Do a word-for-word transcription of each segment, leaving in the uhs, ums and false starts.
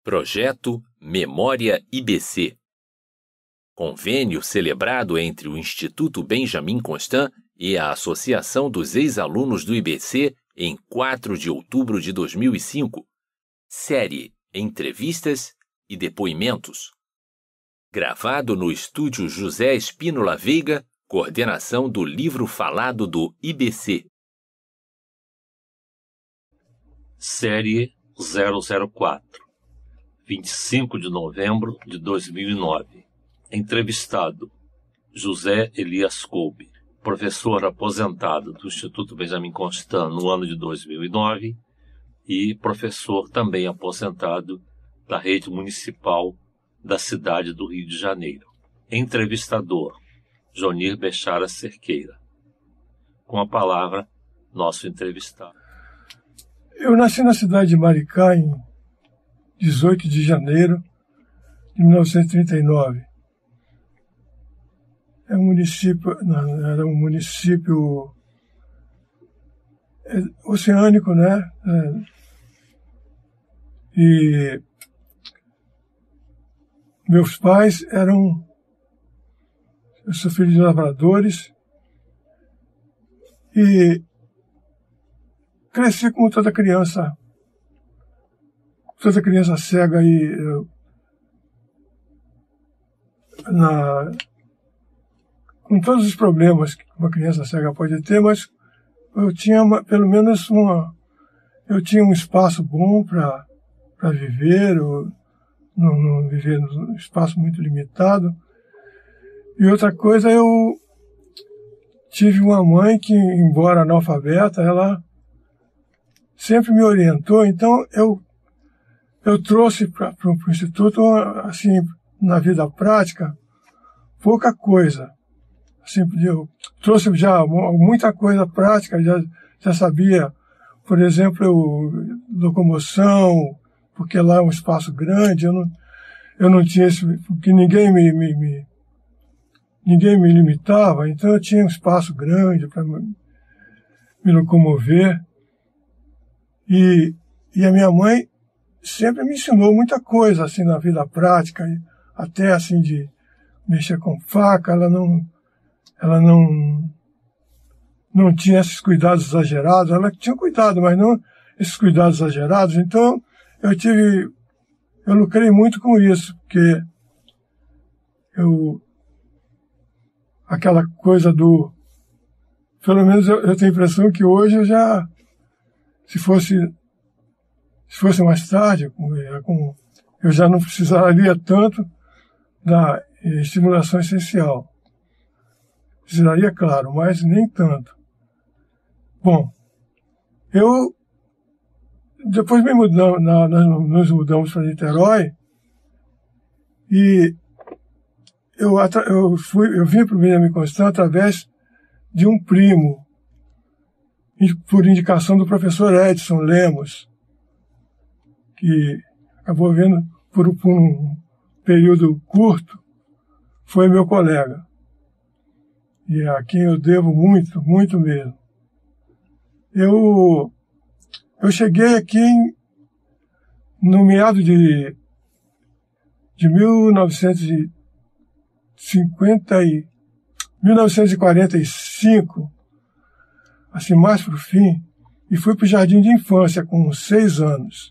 Projeto Memória I B C. Convênio celebrado entre o Instituto Benjamin Constant e a Associação dos Ex-Alunos do I B C em quatro de outubro de dois mil e cinco. Série Entrevistas e Depoimentos. Gravado no Estúdio José Espínola Veiga, coordenação do Livro Falado do I B C. Série zero zero quatro, vinte e cinco de novembro de dois mil e nove. Entrevistado: José Elias Kolbe, professor aposentado do Instituto Benjamin Constant no ano de dois mil e nove e professor também aposentado da rede municipal da cidade do Rio de Janeiro. Entrevistador: Jonir Bechara Cerqueira. Com a palavra, nosso entrevistado. Eu nasci na cidade de Maricá em dezoito de janeiro de mil novecentos e trinta e nove. É um município, não, era um município oceânico, né? É, e meus pais eram, eu sou filho de lavradores e cresci como toda criança, toda criança cega e eu, na, com todos os problemas que uma criança cega pode ter, mas eu tinha uma, pelo menos uma, eu tinha um espaço bom para para viver, eu não, não viver num espaço muito limitado. E outra coisa, eu tive uma mãe que, embora analfabeta, ela sempre me orientou, então eu, eu trouxe para o Instituto, assim, na vida prática, pouca coisa. Assim, eu trouxe já muita coisa prática, já, já sabia, por exemplo, eu, locomoção, porque lá é um espaço grande, eu não, eu não tinha esse, porque ninguém me, me, me, ninguém me limitava, então eu tinha um espaço grande para me, me locomover. E, e a minha mãe sempre me ensinou muita coisa, assim, na vida prática, até, assim, de mexer com faca. Ela não, ela não, não tinha esses cuidados exagerados. Ela tinha cuidado, mas não esses cuidados exagerados. Então, eu tive, eu lucrei muito com isso, porque eu, aquela coisa do, pelo menos eu, eu tenho a impressão que hoje eu já, Se fosse, se fosse mais tarde, eu já não precisaria tanto da estimulação essencial. Precisaria, claro, mas nem tanto. Bom, eu, depois me mudamos, nós nos mudamos para Niterói e eu, eu, fui, eu vim para o Benjamin Constant através de um primo, por indicação do professor Edson Lemos, que acabou vendo por, por um período curto, foi meu colega. E a quem eu devo muito, muito mesmo. Eu, eu cheguei aqui em, no meado de, de mil novecentos e cinquenta e, mil novecentos e quarenta e cinco, assim, mais para o fim, e fui para o jardim de infância com seis anos.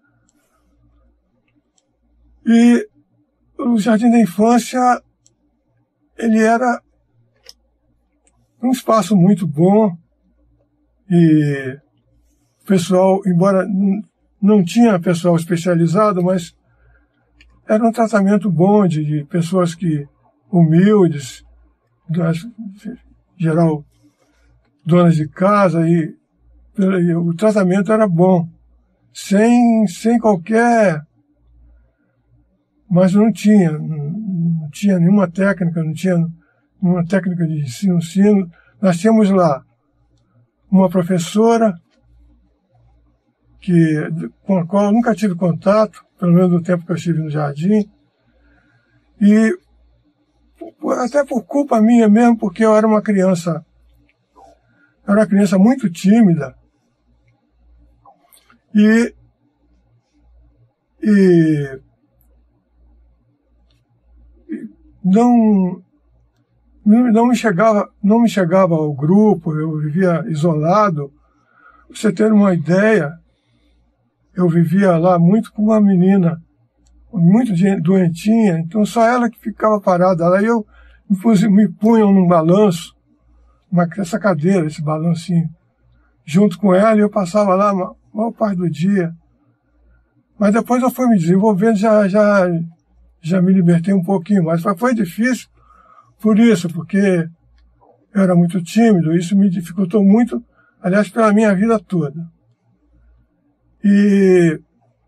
E o jardim da infância, ele era um espaço muito bom, e o pessoal, embora não tinha pessoal especializado, mas era um tratamento bom de, de pessoas que, humildes, das, geral, donas de casa, e, e o tratamento era bom, sem, sem qualquer, mas não tinha, não, não tinha nenhuma técnica, não tinha nenhuma técnica de ensino, ensino. Nós tínhamos lá uma professora que, com a qual eu nunca tive contato, pelo menos no tempo que eu estive no jardim, e até por culpa minha mesmo, porque eu era uma criança Eu era uma criança muito tímida e, e, e não, não, me chegava, não me chegava ao grupo, eu vivia isolado. Pra você ter uma ideia, eu vivia lá muito com uma menina muito doentinha, então só ela que ficava parada lá. Eu me, pus, me punham num balanço, uma, essa cadeira, esse balancinho, junto com ela, e eu passava lá a maior parte do dia. Mas depois eu fui me desenvolvendo, já, já, já me libertei um pouquinho mais. Mas foi difícil por isso, porque eu era muito tímido, isso me dificultou muito, aliás, pela minha vida toda. E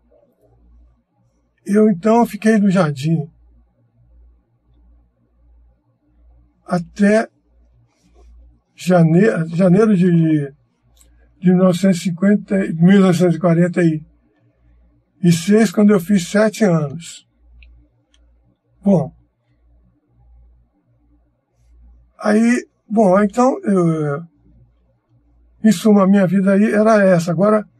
eu então fiquei no jardim até janeiro, janeiro de, de mil novecentos e cinquenta, mil novecentos e quarenta e seis, quando eu fiz sete anos. Bom, aí, bom, então, eu, em suma, a minha vida aí era essa. Agora,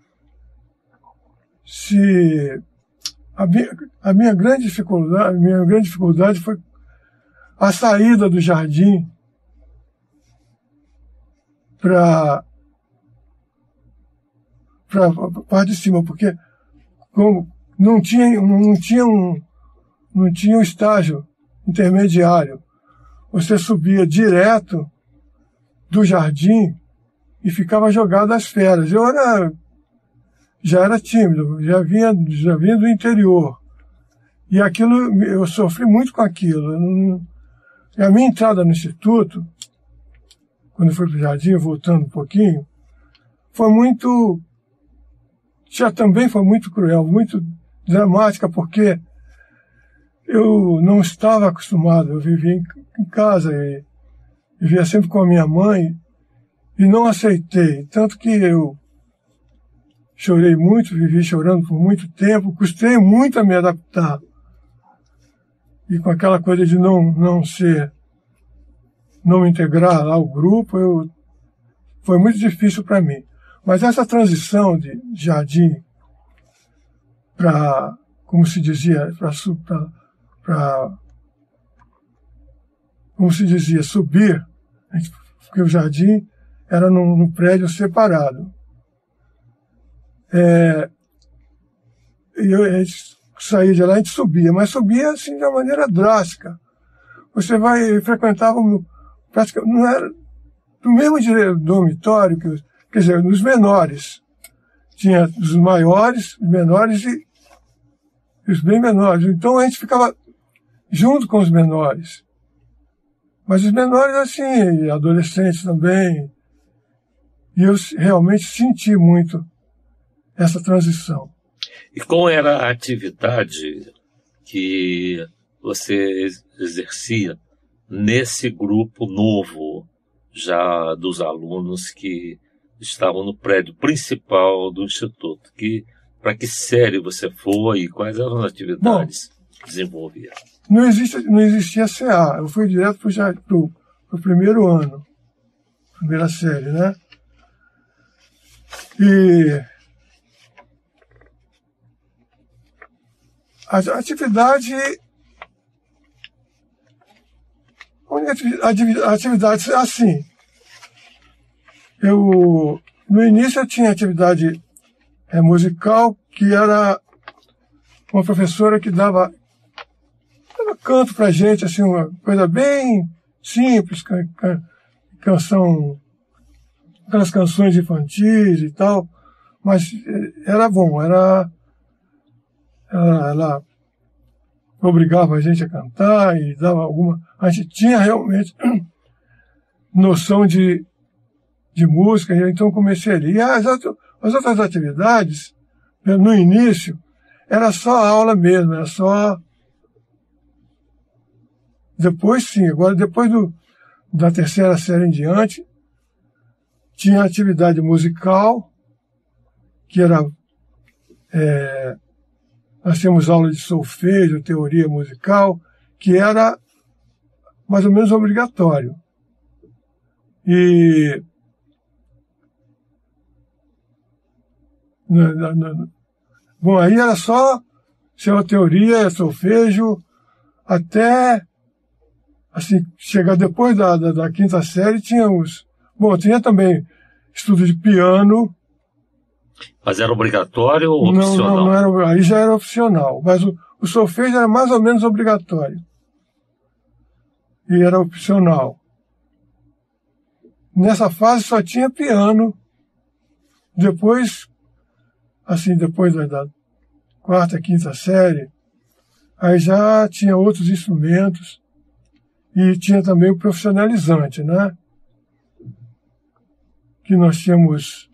se a minha, a minha grande dificuldade, a minha grande dificuldade foi a saída do jardim para para a parte de cima, porque como não tinha, não tinha um não tinha um estágio intermediário. Você subia direto do jardim e ficava jogado às feras. Eu era, já era tímido, já vinha, já vinha do interior. E aquilo, eu sofri muito com aquilo. Eu não, a minha entrada no instituto, quando eu fui para o jardim, voltando um pouquinho, foi muito, já também foi muito cruel, muito dramática, porque eu não estava acostumado, eu vivia em, em casa, e vivia sempre com a minha mãe, e não aceitei. Tanto que eu chorei muito, vivi chorando por muito tempo, custei muito a me adaptar. E com aquela coisa de não, não ser, não me integrar lá ao grupo, eu, foi muito difícil para mim. Mas essa transição de jardim para, como se dizia, para para, como se dizia, subir, porque o jardim era num, num prédio separado. É, e eu, a gente saía de lá, a gente subia, mas subia assim de uma maneira drástica. Você vai, frequentava, praticamente, não era no mesmo dormitório, que, quer dizer, nos menores. Tinha os maiores, os menores e os bem menores. Então a gente ficava junto com os menores. Mas os menores, assim, adolescentes também. E eu realmente senti muito essa transição. E qual era a atividade que você exercia nesse grupo novo, já dos alunos que estavam no prédio principal do Instituto? Que, para que série você foi e quais eram as atividades Bom, que desenvolvia? Não, existe, não existia C A. Eu fui direto para o primeiro ano, primeira série, né? E a atividade, a atividade, assim, eu, no início eu tinha atividade é, musical, que era uma professora que dava, dava canto pra gente, assim, uma coisa bem simples, can, can, canção, aquelas canções infantis e tal, mas era bom, era, ela, ela obrigava a gente a cantar e dava alguma, a gente tinha realmente noção de, de música, e então comecei ali. E as, as outras atividades, no início, era só aula mesmo, era só... Depois sim, agora depois do, da terceira série em diante, tinha atividade musical, que era... É, nós tínhamos aula de solfejo, teoria musical, que era mais ou menos obrigatório. E... Na, na, na, bom, aí era só, Seu teoria, solfejo, até, assim, chegar depois da, da, da quinta série, tinha os... Bom, tinha também estudo de piano. Mas era obrigatório ou não, opcional? Não, não era, aí já era opcional, mas o, o solfejo era mais ou menos obrigatório. E era opcional. Nessa fase só tinha piano. Depois, assim, depois da, da quarta, quinta série, aí já tinha outros instrumentos e tinha também o profissionalizante, né? Que nós tínhamos,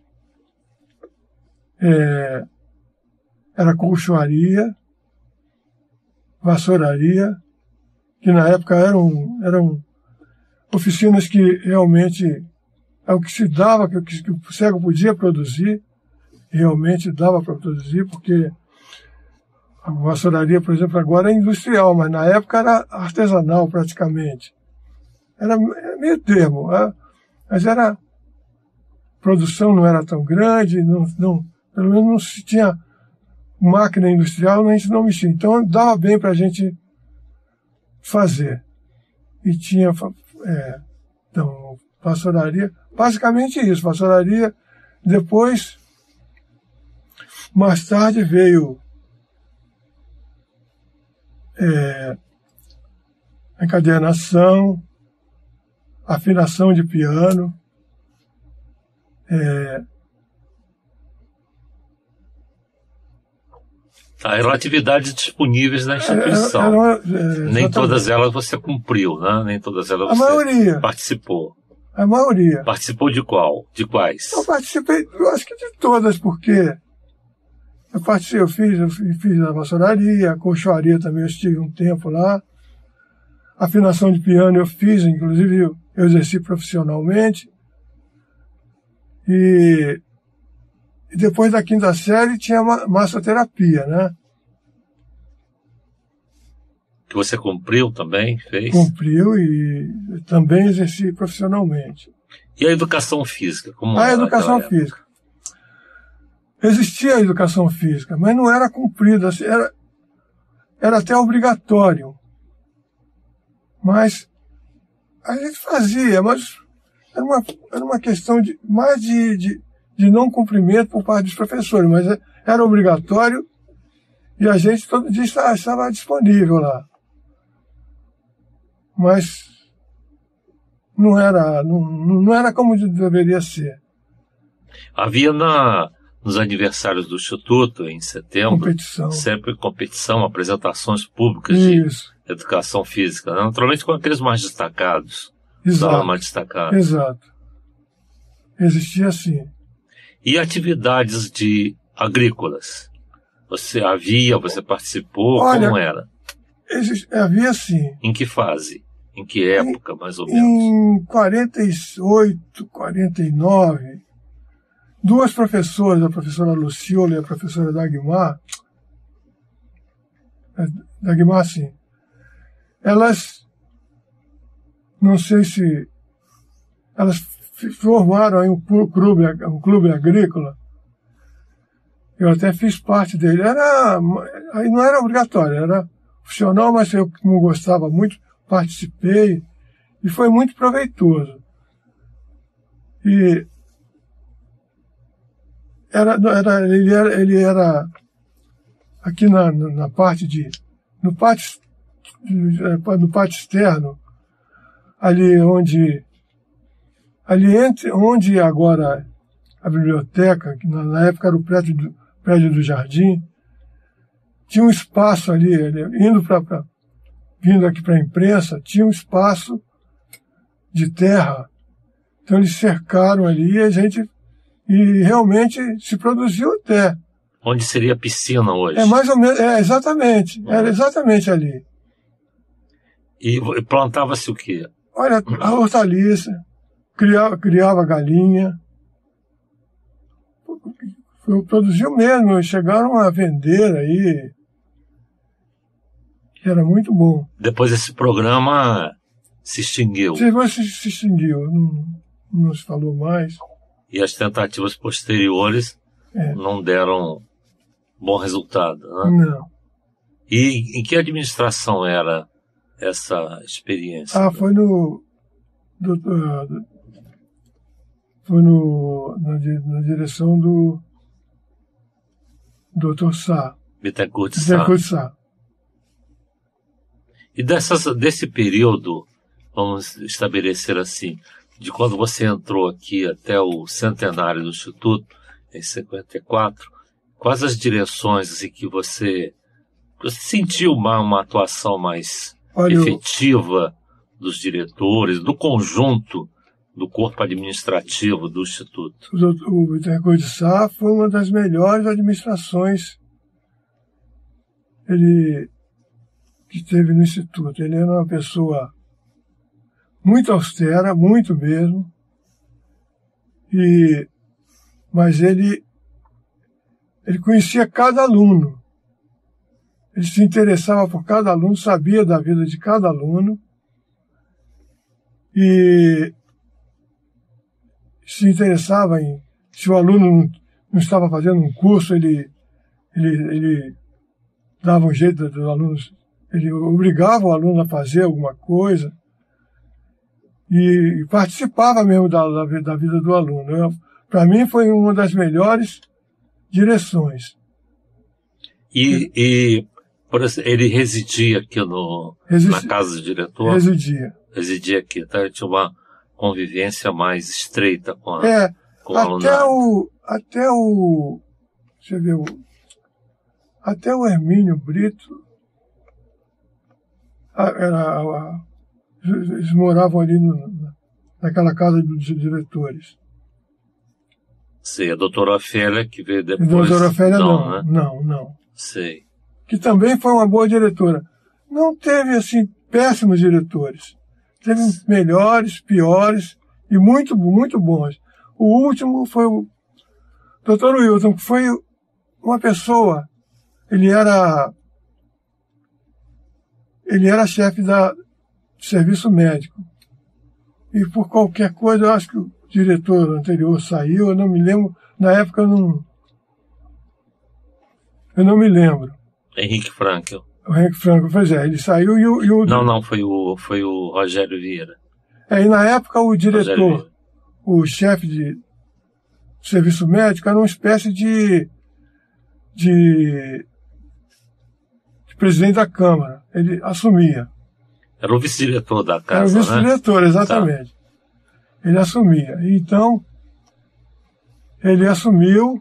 é, era colchoaria, vassouraria, que na época eram, eram oficinas que realmente é o que se dava, que, que o cego podia produzir, realmente dava para produzir, porque a vassouraria, por exemplo, agora é industrial, mas na época era artesanal praticamente. Era meio termo, é, mas era, a produção não era tão grande, não, não, pelo menos não se tinha máquina industrial, a gente não mexia. Então dava bem para a gente fazer. E tinha, é, então, vassouraria, basicamente isso, vassouraria. Depois, mais tarde veio é, encadernação, afinação de piano, é, Tá, eram atividades disponíveis na instituição. Era, era, é, Nem todas elas você cumpriu, né? Nem todas elas a você maioria. participou. A maioria. Participou de qual? De quais? Eu participei, eu acho que de todas, porque eu participei, eu fiz, eu fiz a vassouraria, a colchoaria também, eu estive um tempo lá. Afinação de piano eu fiz, inclusive eu, eu exerci profissionalmente. E, e depois da quinta série tinha ma- massoterapia, né? Que você cumpriu também, fez? Cumpriu e também exerci profissionalmente. E a educação física? Como A era educação naquela época? física. Existia a educação física, mas não era cumprida, assim, era, era até obrigatório. Mas a gente fazia, mas era uma, era uma questão de, mais de, de, de não cumprimento por parte dos professores, mas era obrigatório e a gente todo dia estava, estava disponível lá. Mas não era, não, não era como deveria ser. Havia na, nos aniversários do Instituto, em setembro, Competição. sempre competição, apresentações públicas Isso. de educação física, né? Naturalmente com aqueles mais destacados, Exato. os mais destacados. Exato. Existia assim. E atividades de agrícolas? Você havia, você participou, Olha, como era? Exist, havia assim. Em que fase? Em que época, mais ou menos? Em quarenta e oito, quarenta e nove, duas professoras, a professora Luciola e a professora Dagmar, Dagmar, sim, elas, não sei se, elas formaram aí um clube, um clube agrícola. Eu até fiz parte dele. Era, aí não era obrigatório, era opcional, mas eu não gostava muito, participei e foi muito proveitoso. E era, era, ele, era, ele era aqui na, na parte de, no pátio, no pátio externo, ali onde, ali entre, onde agora a biblioteca, que na, na época era o prédio do, prédio do jardim, tinha um espaço ali, indo para vindo aqui para a imprensa, tinha um espaço de terra. Então eles cercaram ali e a gente e realmente se produziu até. Onde seria a piscina hoje? É mais ou menos, é exatamente, era exatamente ali. E plantava-se o quê? Olha, a hortaliça, criava, criava galinha, produziu mesmo, chegaram a vender aí. Era muito bom. Depois esse programa se extinguiu. Depois se, se extinguiu, não, não se falou mais. E as tentativas posteriores é. não deram bom resultado, né? Não. E em que administração era essa experiência? Ah, foi no... Do, do, do, foi no, na, na direção do doutor Sá. Bittencourt de Sá. Bittencourt de Sá. E dessas, desse período, vamos estabelecer assim, de quando você entrou aqui até o centenário do Instituto, em cinquenta e quatro, quais as direções assim, que você, você sentiu uma, uma atuação mais Olha, efetiva dos diretores, do conjunto do corpo administrativo do Instituto? O Bittencourt de Sá foi uma das melhores administrações ele, que teve no Instituto. Ele era uma pessoa muito austera, muito mesmo, e, mas ele, ele conhecia cada aluno. Ele se interessava por cada aluno, sabia da vida de cada aluno, e se interessava em, se o aluno não, não estava fazendo um curso, ele, ele, ele dava um jeito dos alunos, ele obrigava o aluno a fazer alguma coisa e, e participava mesmo da, da, da vida do aluno. Para mim foi uma das melhores direções. E, e por exemplo, ele residia aqui no, Residi, na casa do diretor? Residia. Residia aqui, então tinha uma convivência mais estreita com, a, é, com o até alunado. O, até o... Deixa eu ver... O, até o Hermínio Brito... A, era, a, eles moravam ali no, naquela casa dos diretores. Sei, a doutora Ofélia que veio depois. A doutora Ofélia não, não, né? não, não. Sei. Que também foi uma boa diretora. Não teve, assim, péssimos diretores. Teve melhores, piores e muito, muito bons. O último foi o doutor Wilton, que foi uma pessoa, ele era, ele era chefe da, do serviço médico. E por qualquer coisa, eu acho que o diretor anterior saiu, eu não me lembro, na época eu não, eu não me lembro. Henrique Frankel. O Henrique Franco, pois é, ele saiu e o... E o não, não, foi o, foi o Rogério Vieira. É, e na época o diretor, o chefe de serviço médico, era uma espécie de, de, de presidente da Câmara. Ele assumia. Era o vice-diretor da casa, Era o vice-diretor, né? exatamente. Tá. Ele assumia. Então, ele assumiu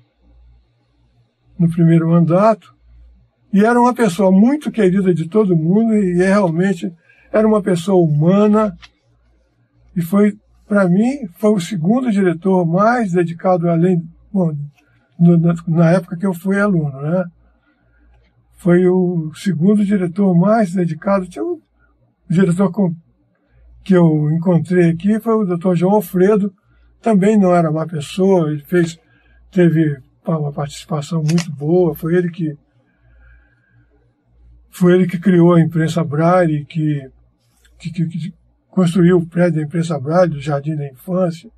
no primeiro mandato, e era uma pessoa muito querida de todo mundo, e realmente era uma pessoa humana, e foi, para mim, foi o segundo diretor mais dedicado, além, bom, no, na, na época que eu fui aluno, né? Foi o segundo diretor mais dedicado. Tinha um diretor com, que eu encontrei aqui, foi o doutor João Alfredo, também não era uma pessoa, ele fez, teve uma participação muito boa, foi ele que Foi ele que criou a imprensa Braille, que, que, que, que construiu o prédio da imprensa Braille, do Jardim da Infância.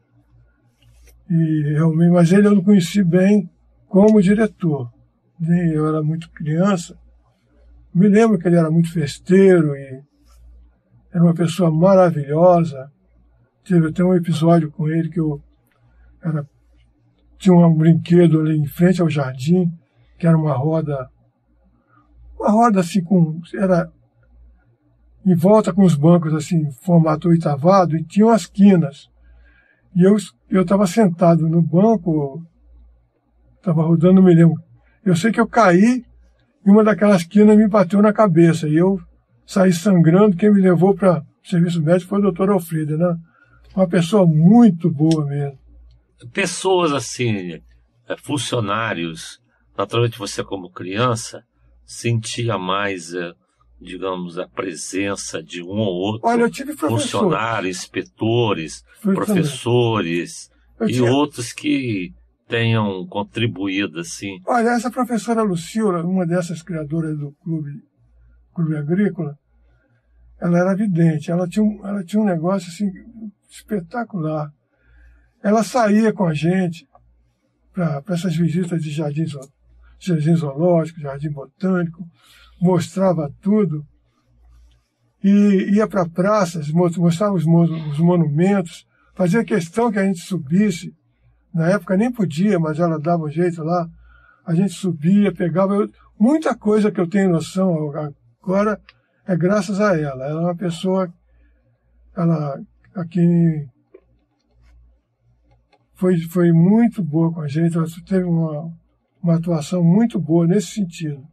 E realmente, mas ele eu não conheci bem como diretor. Eu era muito criança. Me lembro que ele era muito festeiro e era uma pessoa maravilhosa. Teve até um episódio com ele que eu era, tinha um brinquedo ali em frente ao jardim, que era uma roda Uma roda assim, com, era em volta com os bancos assim, formato oitavado, e tinham as quinas. E eu eu estava sentado no banco, estava rodando, não me lembro. Eu sei que eu caí e uma daquelas quinas me bateu na cabeça. E eu saí sangrando. Quem me levou para o serviço médico foi o doutor Alfredo, né? Uma pessoa muito boa mesmo. Pessoas assim, funcionários, naturalmente você como criança, sentia mais, digamos, a presença de um ou outro Olha, eu tive funcionário, inspetores, Fui professores e tinha... outros que tenham contribuído assim. Olha, essa professora Lucila, uma dessas criadoras do clube, clube agrícola, ela era vidente, ela tinha um, ela tinha um negócio assim espetacular. Ela saía com a gente para essas visitas de jardins jardim zoológico, jardim botânico, mostrava tudo. E ia para praças, mostrava os, os monumentos, fazia questão que a gente subisse. Na época nem podia, mas ela dava um jeito lá. A gente subia, pegava... Eu, muita coisa que eu tenho noção agora é graças a ela. Ela é uma pessoa... Ela aqui foi, foi muito boa com a gente. Ela teve uma, uma atuação muito boa nesse sentido.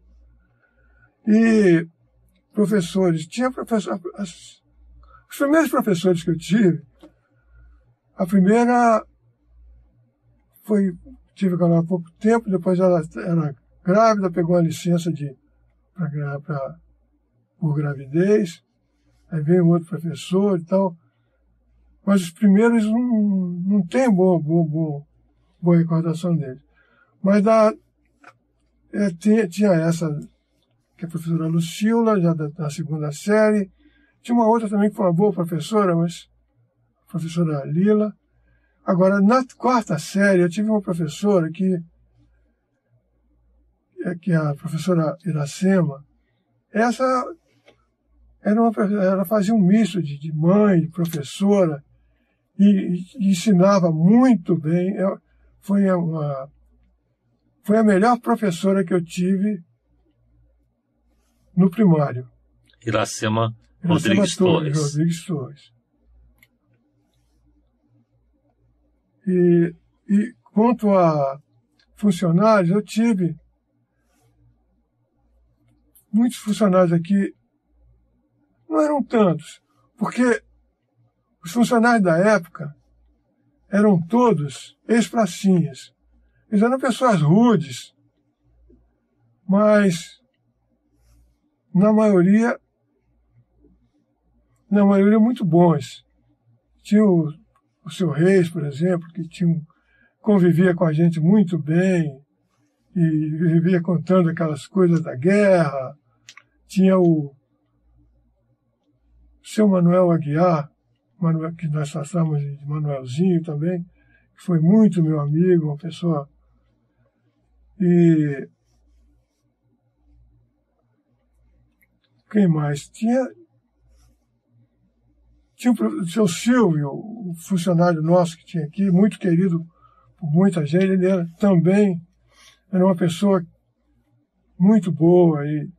E professores... Tinha professor, as, os primeiros professores que eu tive, a primeira... Foi, tive com ela há pouco tempo, depois ela era grávida, pegou uma licença de, pra, pra, por gravidez, aí veio um outro professor e tal. Mas os primeiros não, não tem boa, boa, boa, boa recordação deles. Mas da, é, tinha, tinha essa, que é a professora Lucila, já da, da segunda série. Tinha uma outra também que foi uma boa professora, mas a professora Lila. Agora, na quarta série, eu tive uma professora que, que é a professora Iracema. Essa era uma, ela fazia um misto de, de mãe, de professora, e, e ensinava muito bem. Eu, foi, uma, foi a melhor professora que eu tive no primário. Iracema, Iracema Rodrigues Torres. Torres. Rodrigues Torres. E, e quanto a funcionários, eu tive muitos funcionários aqui, não eram tantos, porque os funcionários da época eram todos ex-pracinhas. Eles eram pessoas rudes, mas na maioria, na maioria muito bons. Tinha o O seu Reis, por exemplo, que tinha, convivia com a gente muito bem e vivia contando aquelas coisas da guerra. Tinha o seu Manuel Aguiar, Manuel, que nós tratamos de Manuelzinho também, que foi muito meu amigo, uma pessoa... E... Quem mais? Tinha... Tinha o seu Silvio, o funcionário nosso que tinha aqui, muito querido por muita gente. Ele era, também era uma pessoa muito boa. E...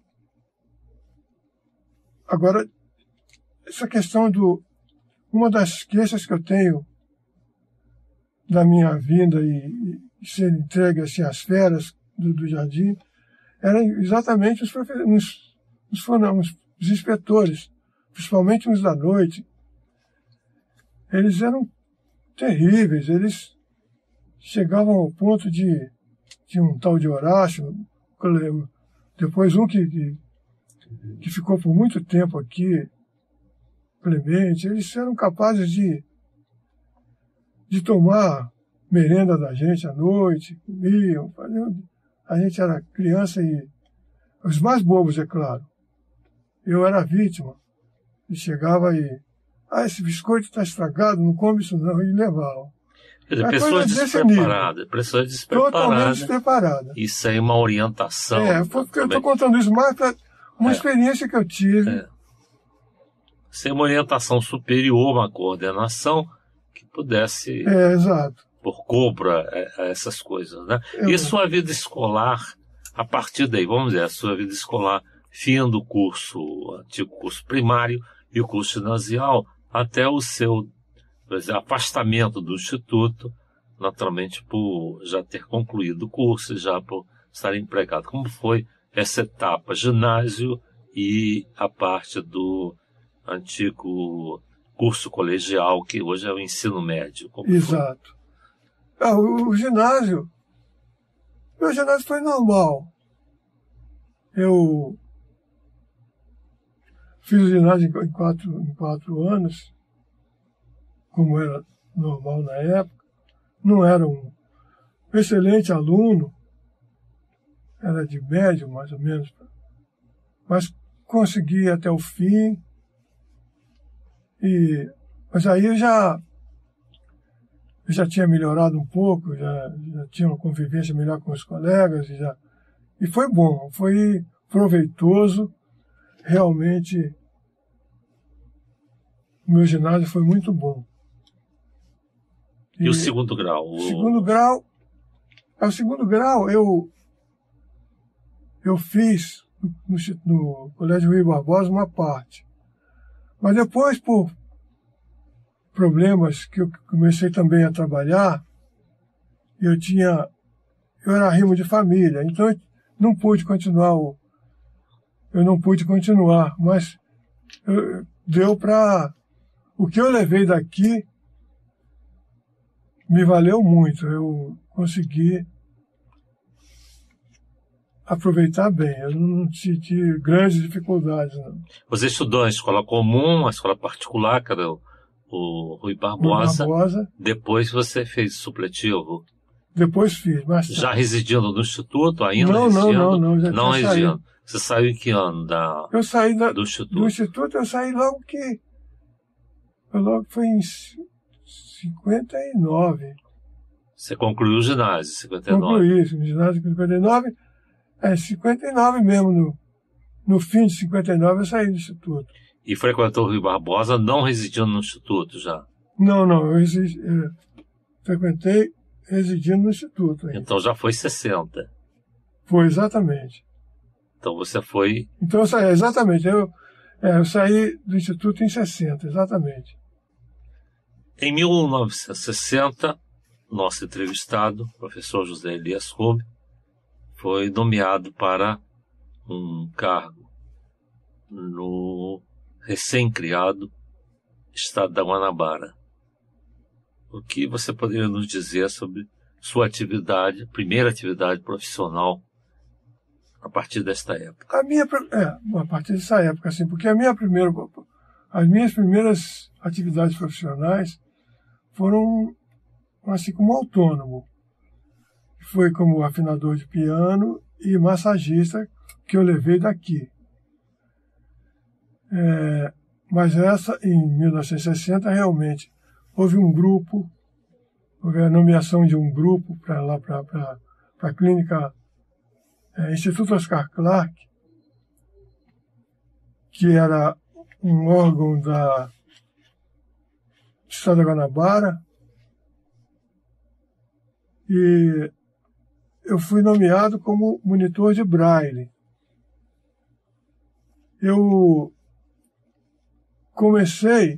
Agora, essa questão do... Uma das queixas que eu tenho da minha vinda e, e ser entregue assim, às férias do, do jardim eram exatamente os, profe... os, os, os, os inspetores, principalmente uns da noite. Eles eram terríveis, eles chegavam ao ponto de, de um tal de Horácio, depois um que, que, que ficou por muito tempo aqui, Clemente, eles eram capazes de, de tomar merenda da gente à noite, comiam, a gente era criança e os mais bobos, é claro. Eu era vítima. E chegava e... Ah, esse biscoito está estragado, não come isso não. E levavam. Dizer, pessoas despreparadas. Pessoas despreparadas. Totalmente despreparadas. Isso aí é uma orientação. É, porque eu estou contando isso mais para uma é. experiência que eu tive. É. Isso é uma orientação superior, uma coordenação que pudesse... É, exato. Por cobra a essas coisas, né? É, e sua vida escolar, a partir daí, vamos dizer, a sua vida escolar... fim do curso, antigo curso primário e o curso ginasial, até o seu dizer, afastamento do Instituto, naturalmente por já ter concluído o curso, já por estar empregado. Como foi essa etapa, ginásio e a parte do antigo curso colegial, que hoje é o ensino médio? Como Exato. Ah, o, o ginásio, meu ginásio foi normal. Eu fiz o ginásio em quatro, em quatro anos, como era normal na época. Não era um excelente aluno, era de médio, mais ou menos, mas consegui até o fim. E, mas aí eu já, eu já tinha melhorado um pouco, já, já tinha uma convivência melhor com os colegas, e, já, e foi bom, foi proveitoso, realmente o meu ginásio foi muito bom. E, e o segundo grau? O segundo grau, o segundo grau eu, eu fiz no, no Colégio Rui Barbosa uma parte, mas depois, por problemas que eu comecei também a trabalhar, eu tinha, eu era rimo de família, então eu não pude continuar, o, eu não pude continuar, mas eu, deu para, o que eu levei daqui me valeu muito, eu consegui aproveitar bem, eu não tive grandes dificuldades, não. Você estudou em escola comum, a escola particular, que era o o Rui Barbosa. Rui Barbosa. Depois você fez supletivo? Depois fiz, mas... Já residindo no Instituto, ainda não, residindo? Não, não, não, já não tinha residindo. saído. Você saiu em que ano da, eu saí da, do Instituto? Do Instituto eu saí logo que... Logo foi em cinquenta e nove. Você concluiu o ginásio em cinquenta e nove? Concluí, o ginásio em cinquenta e nove. É, cinquenta e nove mesmo, no, no fim de cinquenta e nove eu saí do Instituto. E frequentou o Rui Barbosa, não residindo no Instituto já? Não, não, eu, residi, eu frequentei residindo no Instituto. Ainda. Então já foi sessenta? Foi, exatamente. Então você foi... Então eu saí, exatamente, eu, é, eu saí do Instituto em sessenta, exatamente. Em mil novecentos e sessenta, nosso entrevistado, o professor José Elias Kolbe, foi nomeado para um cargo no recém-criado Estado da Guanabara. O que você poderia nos dizer sobre sua atividade, primeira atividade profissional, a partir desta época? A minha, é, a partir dessa época, assim, porque a minha primeira, as minhas primeiras atividades profissionais foram assim como autônomo. Foi como afinador de piano e massagista que eu levei daqui. É, mas essa, em mil novecentos e sessenta, realmente, houve um grupo, houve a nomeação de um grupo para lá, para a clínica é, Instituto Oscar Clark, que era um órgão da do Estado da Guanabara, e eu fui nomeado como monitor de Braille. Eu comecei,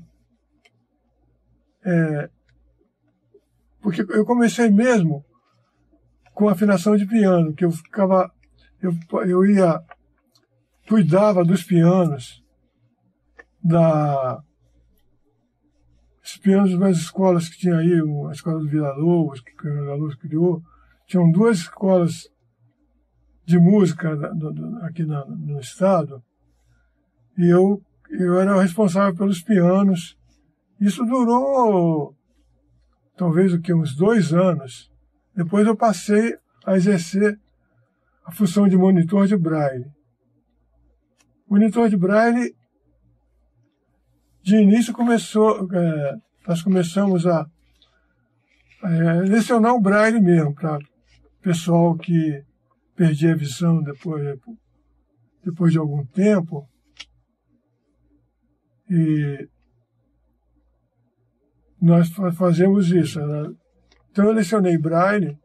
é, porque eu comecei mesmo com afinação de piano, que eu ficava, eu, eu ia, cuidava dos pianos, da, os pianos das escolas que tinha aí, a escola do Vila Lobos, que o Vila Lobos criou, tinham duas escolas de música do, do, aqui na, no estado, e eu Eu era o responsável pelos pianos. Isso durou talvez o que, uns dois anos. Depois eu passei a exercer a função de monitor de Braille. Monitor de Braille, de início começou, é, nós começamos a, a lecionar o Braille mesmo, para pessoal que perdia a visão depois, depois de algum tempo. E nós fazemos isso. Né? Então eu lecionei Braille.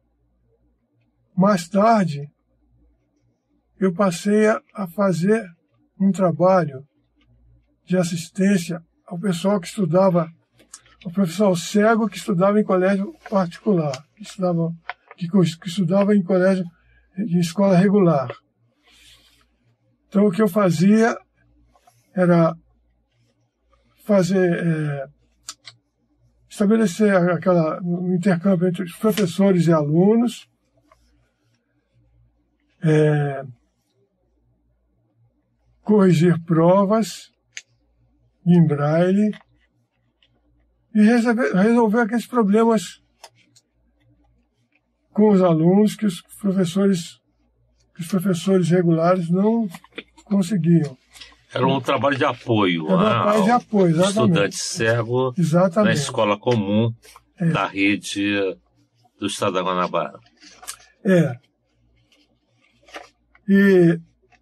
Mais tarde, eu passei a fazer um trabalho de assistência ao pessoal que estudava, ao professor cego que estudava em colégio particular, que estudava, que, que estudava em colégio, em escola regular. Então o que eu fazia era fazer, é, estabelecer aquela, um intercâmbio entre os professores e alunos, é, corrigir provas em Braille e resolver, resolver aqueles problemas com os alunos que os professores, que os professores regulares não conseguiam. Era um trabalho de apoio, Era um trabalho de apoio, exatamente. Estudante cego exatamente. Na escola comum É. da rede do Estado da Guanabara. É. E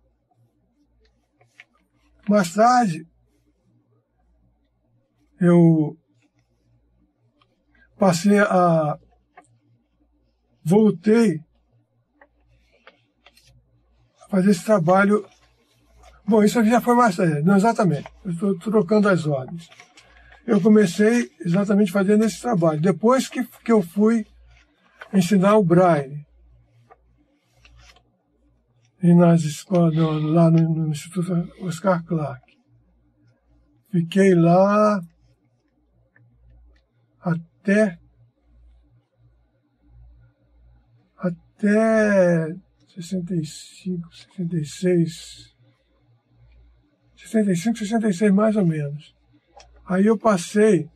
mais tarde, eu passei a... voltei a fazer esse trabalho. Bom, isso já foi mais tarde, não exatamente. Eu estou trocando as ordens. Eu comecei exatamente fazendo esse trabalho. Depois que, que eu fui ensinar o Braille. E nas escolas, no, lá no, no Instituto Oscar Clark. Fiquei lá até, até sessenta e cinco, sessenta e seis, sessenta e cinco, sessenta e seis mais ou menos. Aí eu passei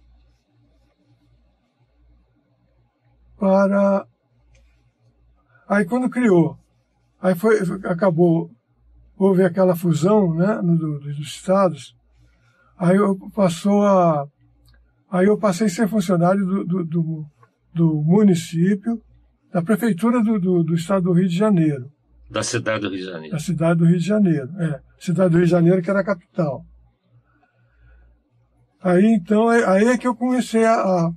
para... Aí quando criou, aí foi, acabou, houve aquela fusão, né, no, do, dos estados, aí eu, passou a, aí eu passei a ser funcionário do, do, do, do município, da prefeitura do, do, do estado do Rio de Janeiro. Da cidade do Rio de Janeiro. Da cidade do Rio de Janeiro, é. Cidade do Rio de Janeiro, que era a capital. Aí, então, aí é que eu comecei a,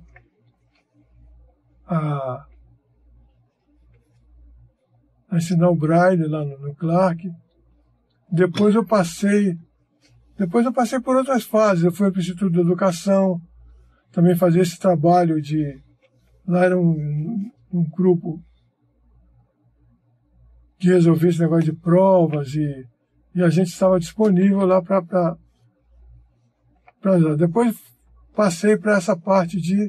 a, a ensinar o Braille lá no, no Clark. Depois eu passei, depois eu passei por outras fases. Eu fui para o Instituto de Educação, também fazia esse trabalho de... Lá era um, um grupo que resolvia esse negócio de provas e, e a gente estava disponível lá para... Depois passei para essa parte de,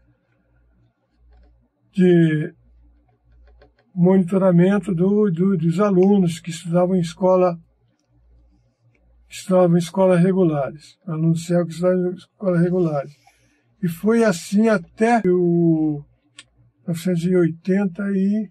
de monitoramento do, do, dos alunos que estudavam em escola, estudavam em escolas regulares, alunos cegos que estudavam em escolas regulares. E foi assim até o mil novecentos e oitenta e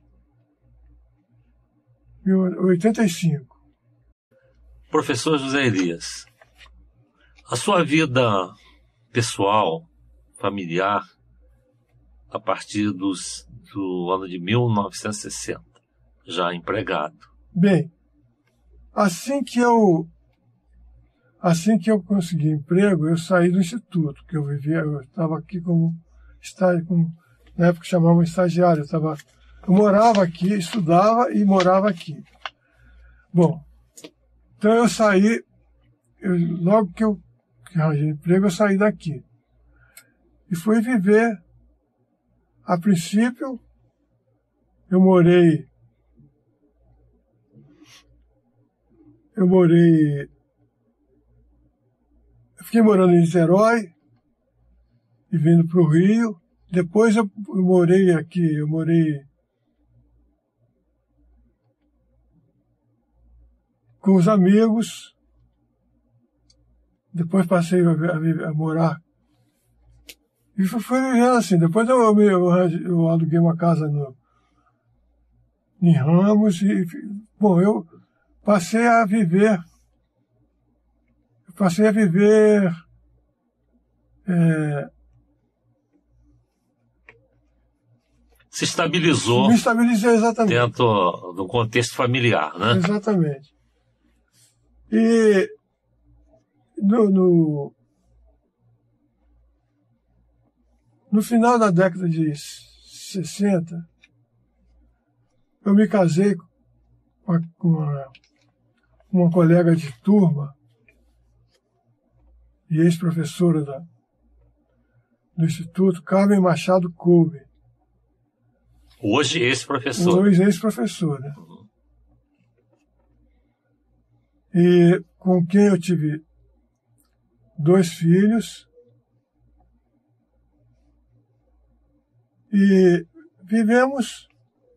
oitenta e cinco. Professor José Elias, a sua vida pessoal, familiar, a partir dos, do ano de mil novecentos e sessenta, já empregado. Bem, assim que eu assim que eu consegui emprego, eu saí do instituto, que eu vivia, eu estava aqui como estágio, como, na época chamavam estagiário, eu, estava, eu morava aqui, estudava e morava aqui. Bom, então eu saí, eu, logo que eu que arranjei emprego, eu saí daqui. E fui viver. A princípio, eu morei... Eu morei... Eu fiquei morando em Niterói e vindo para o Rio. Depois eu, eu morei aqui, eu morei com os amigos. Depois passei a, a, a morar. E foi, foi vivendo assim. Depois eu, eu, eu, eu aluguei uma casa no, em Ramos. E, bom, eu passei a viver. Eu passei a viver. É, Se estabilizou. Me estabilizei exatamente. Dentro do contexto familiar, né? Exatamente. E No, no, no final da década de sessenta, eu me casei com uma, com uma, uma colega de turma e ex-professora da, do Instituto, Carmen Machado Kolbe. Hoje ex-professora. Hoje ex-professora. E com quem eu tive dois filhos e vivemos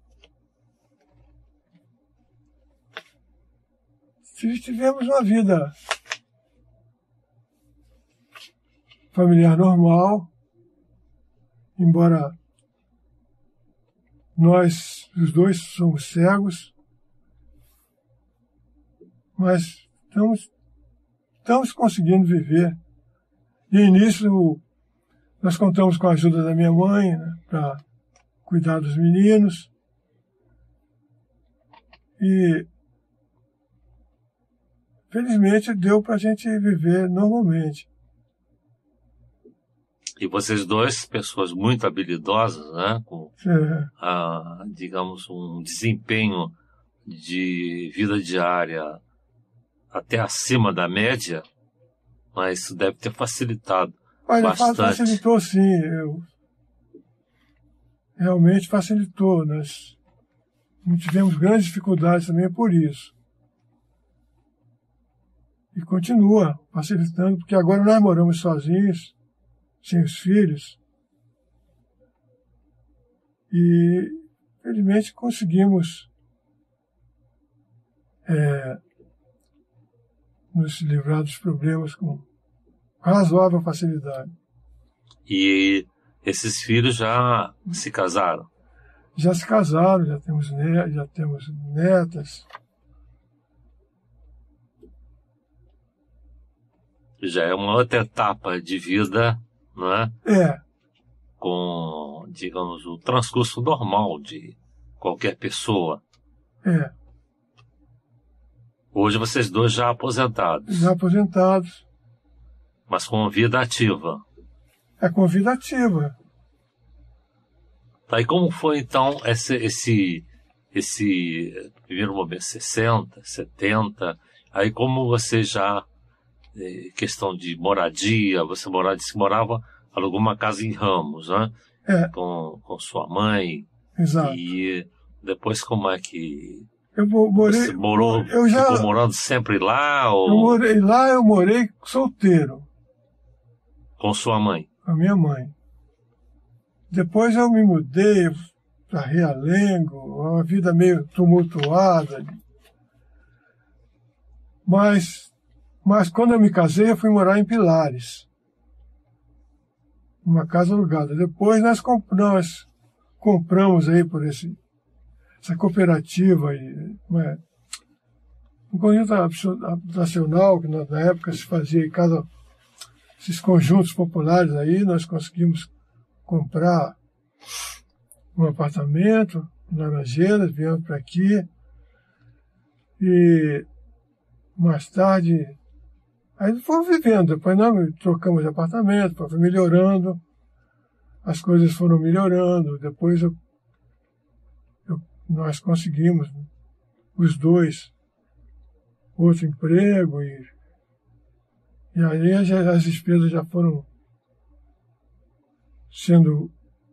tivemos uma vida familiar normal, embora nós os dois somos cegos, mas estamos Estamos conseguindo viver. No início, Nós contamos com a ajuda da minha mãe, né, para cuidar dos meninos. E, felizmente, deu para a gente viver normalmente. E vocês dois, pessoas muito habilidosas, né? Com, É. a, digamos, um desempenho de vida diária até acima da média, mas isso deve ter facilitado Olha, bastante. facilitou sim. Eu... Realmente facilitou. Nós não tivemos grandes dificuldades também por isso. E continua facilitando, porque agora nós moramos sozinhos, sem os filhos. E, felizmente, conseguimos é, nos livrar dos problemas com razoável facilidade. E esses filhos já se casaram? Já se casaram, já temos, ne- já temos netas. Já é uma outra etapa de vida, não é? É, Com, digamos, o transcurso normal de qualquer pessoa. é. Hoje vocês dois já aposentados, Já aposentados. mas com vida ativa. É convidativa. Tá, e como foi então esse, esse, esse primeiro momento, sessenta, setenta, aí como você já, eh, questão de moradia, você morava, disse que morava, alugou uma casa em Ramos, né? É, Com, com sua mãe, exato. e depois como é que Eu mo- morei. você morou, eu já, ficou morando sempre lá, ou eu morei lá, eu morei solteiro, com sua mãe? com a minha mãe. Depois eu me mudei para Realengo, uma vida meio tumultuada. Mas, mas quando eu me casei, eu fui morar em Pilares, uma casa alugada. Depois nós, comp- nós compramos aí por esse, essa cooperativa aí, não é? Um conjunto habitacio- habitacional que na na época se fazia em casa, esses conjuntos populares aí, nós conseguimos comprar um apartamento em Laranjeiras, viemos para aqui e mais tarde aí fomos vivendo, depois nós trocamos de apartamento, foi melhorando, as coisas foram melhorando, depois eu, eu- nós conseguimos, os dois, outro emprego e, e aí as, as despesas já foram sendo...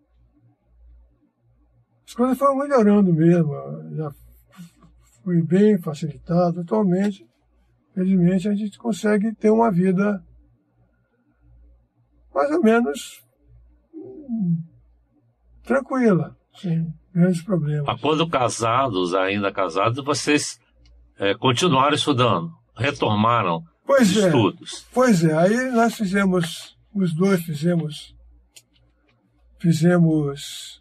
As coisas foram melhorando mesmo, já foi bem facilitado. Atualmente, felizmente, a gente consegue ter uma vida mais ou menos hum, tranquila, sem grandes problemas. Mas quando casados, ainda casados, vocês eh, continuaram estudando, retornaram Pois os é, estudos. pois é, aí nós fizemos, os dois fizemos, fizemos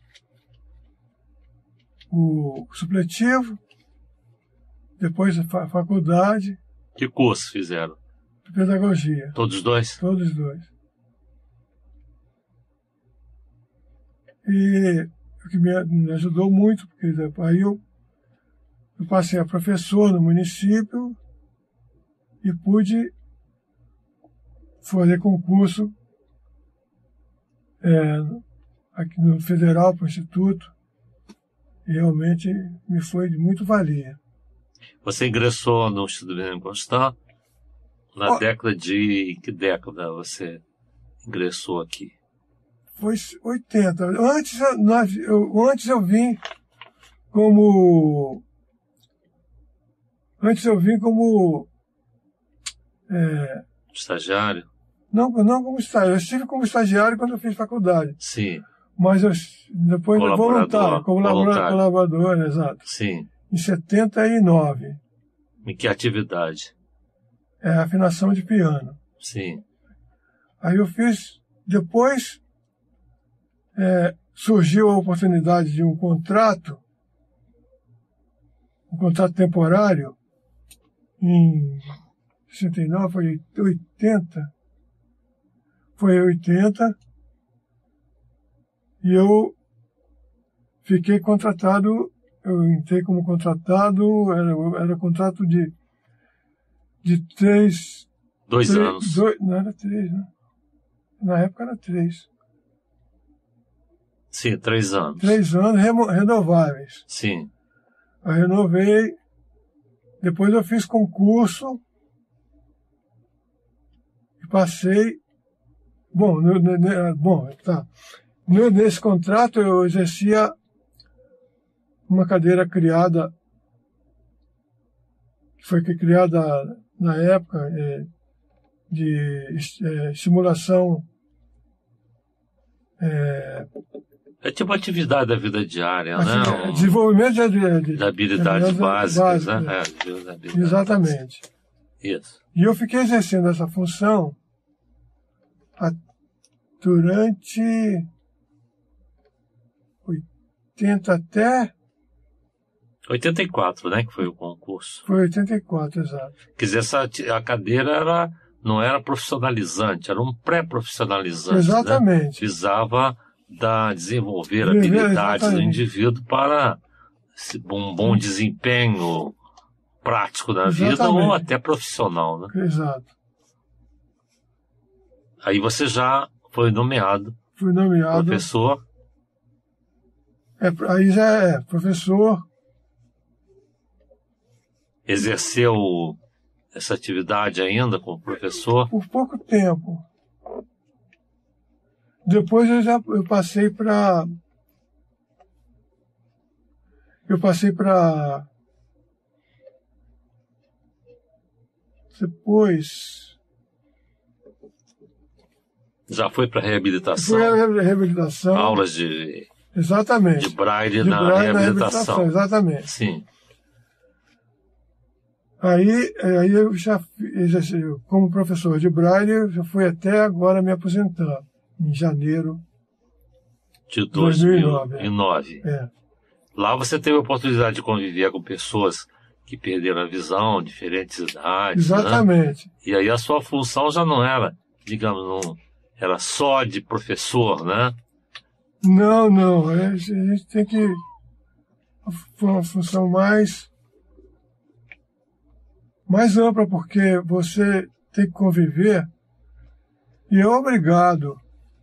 o supletivo, depois a fa- faculdade Que curso fizeram? de pedagogia, Todos dois? todos dois. E o que me me ajudou muito, porque aí eu, eu passei a professor no município e pude fazer concurso é, aqui no Federal, para o Instituto, e realmente me foi de muito valia. Você ingressou no Instituto Benjamin Constant na Ó. década de... Em que década você ingressou aqui? Foi oitenta. Antes, eu- nós, eu, antes eu vim como... Antes eu vim como... é, Estagiário? não, não como estagiário. Eu estive como estagiário quando eu fiz faculdade. Sim, Mas eu, depois eu Colaborador, voluntário, como labora- voluntário. colaborador, exato. sim. Em setenta e nove. Em que atividade? É afinação de piano. Sim. Aí eu fiz, depois é, surgiu a oportunidade de um contrato, um contrato temporário, em sessenta e nove, foi oitenta, foi oitenta, E eu fiquei contratado, eu entrei como contratado, era, era contrato de, de três... Dois três, anos. Dois, não, era três, né? Na época era três. Sim, três anos. Três anos remo, renováveis. Sim. Eu renovei, depois eu fiz concurso e passei. Bom, no, no, bom tá. No, nesse contrato eu exercia uma cadeira criada, que foi criada na época, é, de é, simulação. É, É tipo atividade da vida diária, assim, né? Um, desenvolvimento de, de, de, de habilidades de básicas, básicas, né? é. É, de habilidades Exatamente. básicas. Isso. E eu fiquei exercendo essa função a, durante oitenta até... oitenta e quatro, né? Que foi o concurso. Foi oitenta e quatro, exato. Quer dizer, essa, a cadeira era, não era profissionalizante, era um pré-profissionalizante. Exatamente. Né? Visava da, desenvolver Viver, habilidades do exatamente. indivíduo para um bom desempenho prático na vida Exatamente. ou até profissional. Né? Exato. Aí você já foi nomeado Fui nomeado. professor. É, aí já é professor. Exerceu essa atividade ainda como professor? Por pouco tempo. Depois eu já eu passei para eu passei para depois Já foi para reabilitação? foi a reabilitação. Aulas de, Exatamente. de braille, De na, braille na reabilitação. reabilitação, exatamente. Sim. Aí, aí eu já exerci como professor de braille, eu já fui até agora me aposentar, em janeiro De dois mil dois mil e nove. É. Lá você teve a oportunidade de conviver com pessoas que perderam a visão, diferentes idades. Exatamente. Né? E aí a sua função já não era, digamos, não era só de professor, né? Não, não. A gente tem que. Foi uma função mais. mais ampla, porque você tem que conviver e é obrigado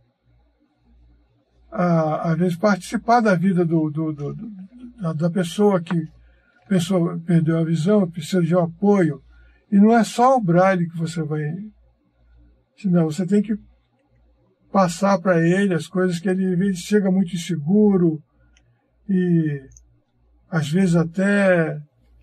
a, às vezes, participar da vida do, do, do, do, da, da pessoa que a pessoa perdeu a visão, precisa de um apoio. E não é só o braille que você vai. Senão, você tem que passar para ele as coisas que ele, às vezes, chega muito inseguro e, às vezes, até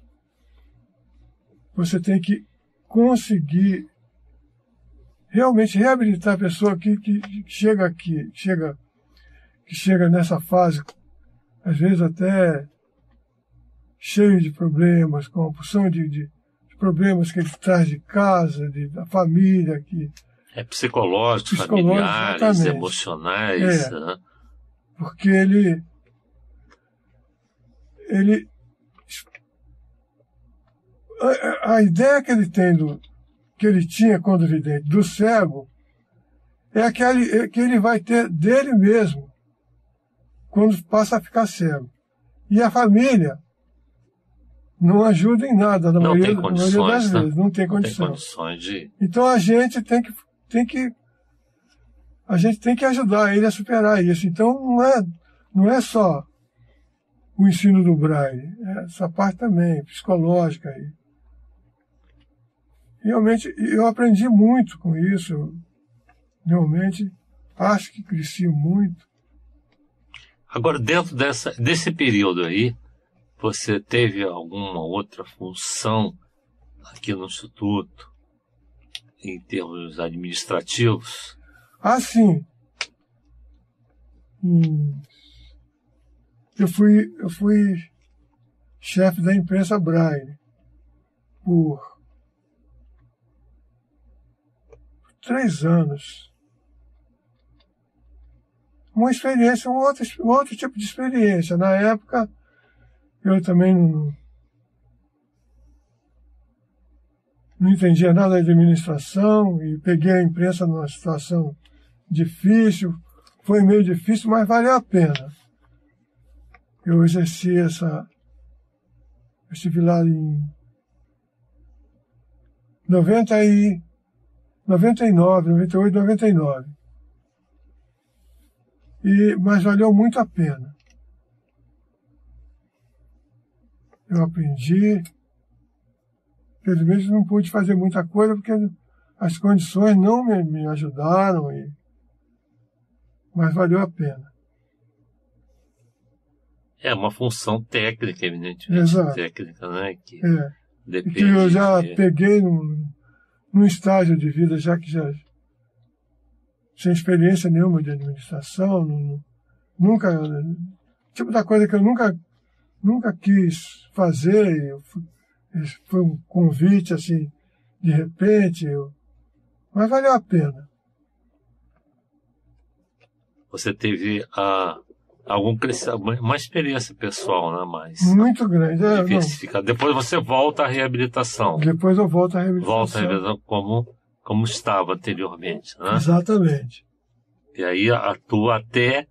você tem que conseguir realmente reabilitar a pessoa que, que, que chega aqui, chega, que chega nessa fase, às vezes até cheio de problemas, com a porção de, de, de problemas que ele traz de casa, de, da família. Que, É psicológico, psicológico, familiares, exatamente. emocionais. É. Né? Porque ele, ele a, a ideia que ele tem do, que ele tinha quando vidente do cego é aquele que ele vai ter dele mesmo quando passa a ficar cego. E a família não ajuda em nada, na Não maioria, tem na maioria das condições, né? vezes, não tem Não tem condição. condições de... Então a gente tem que, tem que a gente tem que ajudar ele a superar isso. Então não é, não é só o ensino do braille, é essa parte também, psicológica. Aí. Realmente, eu aprendi muito com isso. Realmente, acho que cresci muito. Agora, dentro dessa, desse período aí, você teve alguma outra função aqui no Instituto, em termos administrativos? Ah, sim. Hum. Eu fui, eu fui chefe da imprensa Braille por três anos. Uma experiência, um outro, um outro tipo de experiência. Na época, eu também não, não entendia nada de administração e peguei a imprensa numa situação difícil, foi meio difícil, mas valeu a pena. Eu exerci essa... Eu estive lá em noventa e, noventa e nove, noventa e oito, noventa e nove. E, mas valeu muito a pena. Eu aprendi. Infelizmente não pude fazer muita coisa porque as condições não me, me ajudaram, e, mas valeu a pena. É uma função técnica, evidentemente. Exato. Técnica, né? Que é. depende que eu já de... peguei num, num estágio de vida, já que já sem experiência nenhuma de administração, não, nunca, tipo da coisa que eu nunca, nunca quis fazer. Eu, foi um convite assim, de repente, eu, mas valeu a pena. Você teve a algum crescimento, uma experiência pessoal, né? Mais muito grande. É, diversificada. Depois você volta à reabilitação. Depois eu volto à reabilitação. Volta à reabilitação como, como estava anteriormente, né? Exatamente. E aí atua até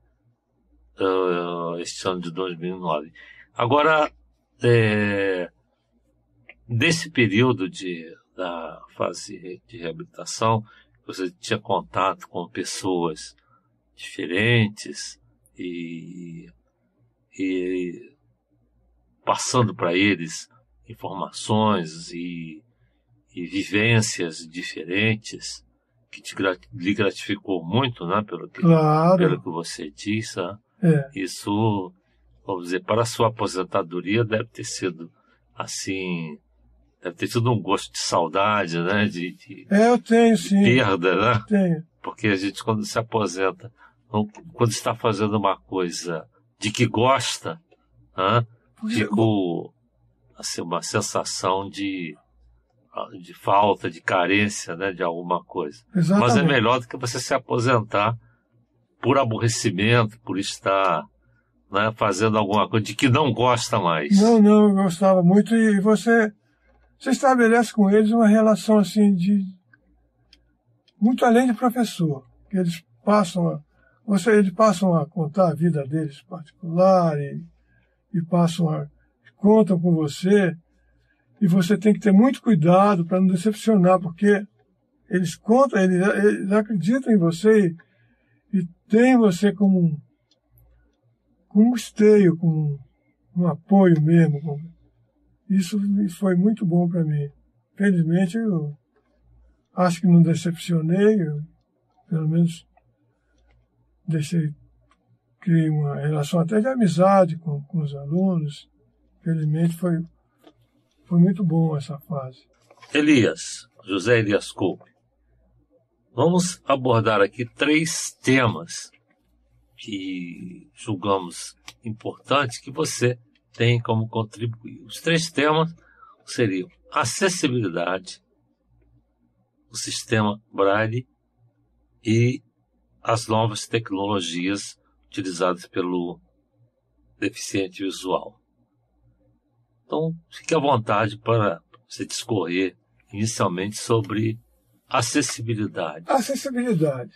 uh, este ano de dois mil e nove. Agora, é, desse período de, da fase de reabilitação, você tinha contato com pessoas diferentes, E, e passando para eles informações e, e vivências diferentes que te, lhe gratificou muito, né? Pelo que, claro. Pelo que você disse. Né? É. Isso, vamos dizer, para a sua aposentadoria deve ter sido assim, deve ter sido um gosto de saudade, né? De, de, é, eu tenho, sim. perda, né? Tenho. Porque a gente, quando se aposenta, quando está fazendo uma coisa de que gosta, né, ficou assim, uma sensação de, de falta, de carência, né, de alguma coisa. Exatamente. Mas é melhor do que você se aposentar por aborrecimento, por estar, né, fazendo alguma coisa de que não gosta mais. Não, não, eu gostava muito. E você, você estabelece com eles uma relação assim de muito além de professor, que eles passam a Você, eles passam a contar a vida deles particular e, e passam a contam com você, e você tem que ter muito cuidado para não decepcionar, porque eles contam, eles, eles acreditam em você e, e têm você como um, como um esteio, como um, um apoio mesmo. Como, isso foi muito bom para mim. Felizmente eu acho que não decepcionei, eu, pelo menos deixei, criei uma relação até de amizade com, com os alunos. Felizmente foi, foi muito bom essa fase. Elias, José Elias Kolbe, vamos abordar aqui três temas que julgamos importantes que você tem como contribuir. Os três temas seriam acessibilidade, o sistema Braille e as novas tecnologias utilizadas pelo deficiente visual. Então, fique à vontade para você discorrer inicialmente sobre acessibilidade. Acessibilidade.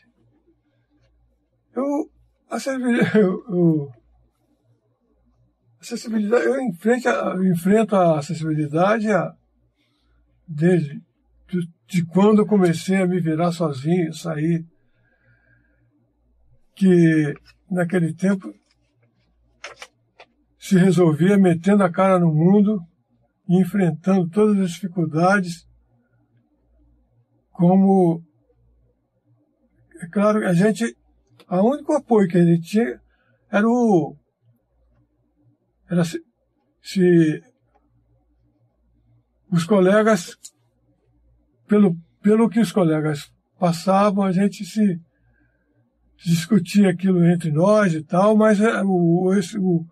Eu, acessibilidade, eu, eu, acessibilidade, eu, enfrento, eu enfrento a acessibilidade a, desde de, de quando eu comecei a me virar sozinho, sair. Que naquele tempo se resolvia metendo a cara no mundo e enfrentando todas as dificuldades, como, é claro, a gente, o único apoio que a gente tinha era o, era se, se os colegas, pelo, pelo que os colegas passavam, a gente se discutir aquilo entre nós e tal, mas o, esse, o,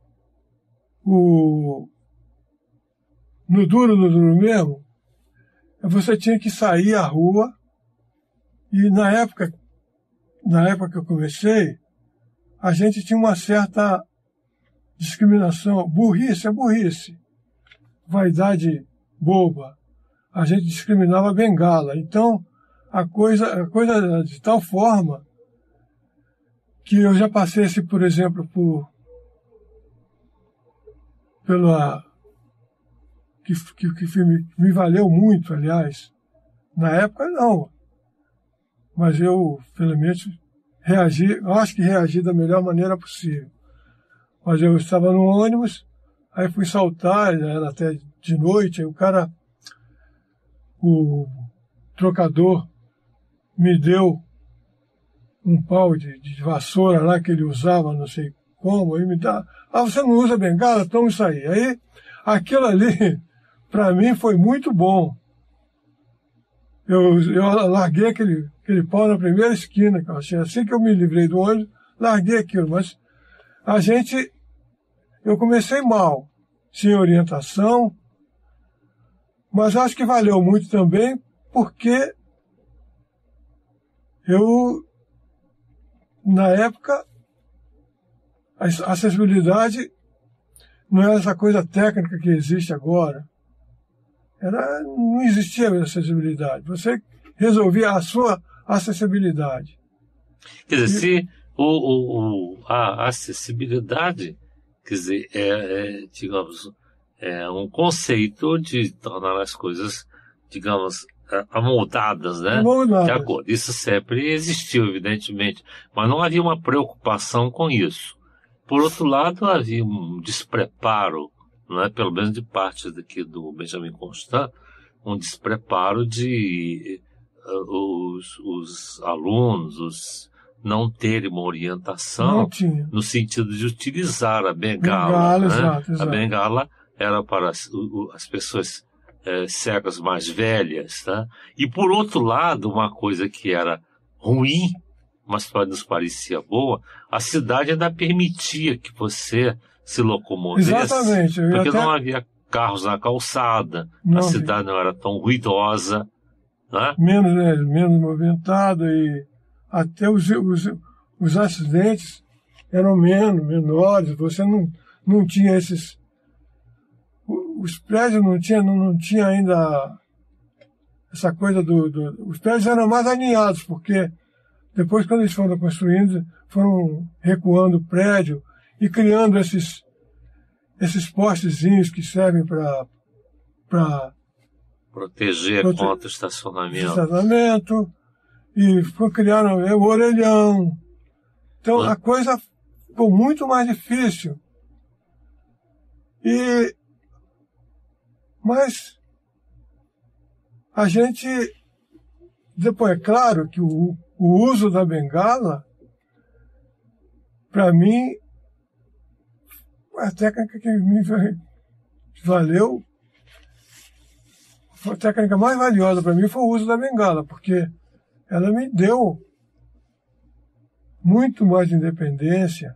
o, no duro, no duro mesmo, você tinha que sair à rua, e na época, na época que eu comecei, a gente tinha uma certa discriminação, burrice, é burrice, vaidade boba, a gente discriminava a bengala, então a coisa, a coisa era de tal forma que eu já passei, assim, por exemplo, por pela que, que, que me, me valeu muito, aliás. Na época, não. Mas eu, felizmente, reagi, eu acho que reagi da melhor maneira possível. Mas eu estava no ônibus, aí fui saltar, era até de noite, aí o cara, o trocador, me deu um pau de, de vassoura lá que ele usava, não sei como, aí me dá, ah, você não usa bengala? Toma isso aí. Aí, aquilo ali, para mim, foi muito bom. Eu, eu larguei aquele, aquele pau na primeira esquina, que eu achei, assim que eu me livrei do ônibus, larguei aquilo, mas a gente, eu comecei mal, sem orientação, mas acho que valeu muito também, porque eu, na época, a acessibilidade não era essa coisa técnica que existe agora. Era, não existia acessibilidade. Você resolvia a sua acessibilidade. Quer dizer, E, se o, o, o, a acessibilidade, quer dizer, é, é, digamos, é um conceito de tornar as coisas, digamos, amoldadas, né? amoldadas. De acordo. Isso sempre existiu, evidentemente, mas não havia uma preocupação com isso. Por outro lado, havia um despreparo, não é? Pelo menos de parte daqui do Benjamin Constant, um despreparo de uh, os, os alunos, os não terem uma orientação no sentido de utilizar a bengala. Bengala, né? exato, exato. A bengala era para as, o, as pessoas é, cegas mais velhas. Tá? E, por outro lado, uma coisa que era ruim, mas nos parecia boa, a cidade ainda permitia que você se locomovesse. Exatamente. Porque até... não havia carros na calçada, não, a cidade não era tão ruidosa. Né? Menos, né, menos movimentada e até os, os, os acidentes eram menos, menores. Você não, não tinha esses... Os prédios não tinham não, não tinha ainda essa coisa do, do... Os prédios eram mais alinhados, porque depois, quando eles foram construindo, foram recuando o prédio e criando esses, esses postezinhos que servem para... Proteger prote... contra o estacionamento. estacionamento. E criaram o orelhão. Então, Hã? a coisa ficou muito mais difícil. E... Mas a gente... Depois, é claro que o, o uso da bengala, para mim, a técnica que me valeu, a técnica mais valiosa para mim foi o uso da bengala, porque ela me deu muito mais independência.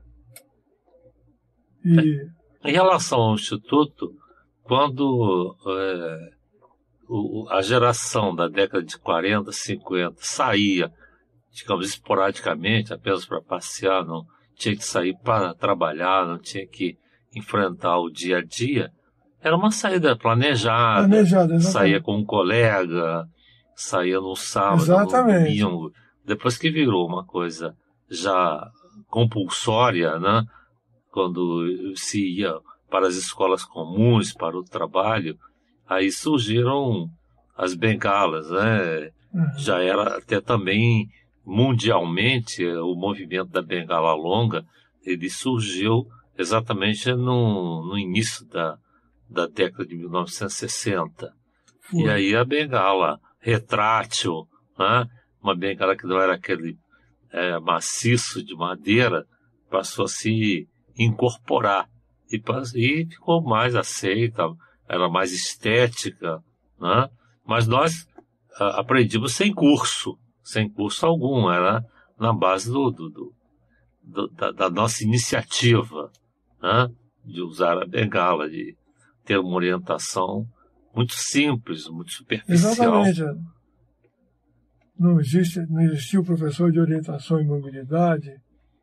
E... Em relação ao Instituto, quando é, o, a geração da década de quarenta, cinquenta saía, digamos, esporadicamente, apenas para passear, não tinha que sair para trabalhar, não tinha que enfrentar o dia a dia, era uma saída planejada, planejada saía com um colega, saía no sábado, exatamente. no domingo. Depois que virou uma coisa já compulsória, né? Quando se ia para as escolas comuns, para o trabalho, aí surgiram as bengalas, né? Uhum. Já era até também mundialmente o movimento da bengala longa, ele surgiu exatamente no, no início da, da década de mil novecentos e sessenta. Foi. E aí a bengala retrátil, né? Uma bengala que não era aquele é, maciço de madeira, passou a se incorporar e, e ficou mais aceita, era mais estética, né? Mas nós a, aprendimos sem curso, sem curso algum, era na base do, do, do, do da, da nossa iniciativa, né? De usar a bengala, de ter uma orientação muito simples, muito superficial. Exatamente. Não existe, não existia o professor de orientação e mobilidade.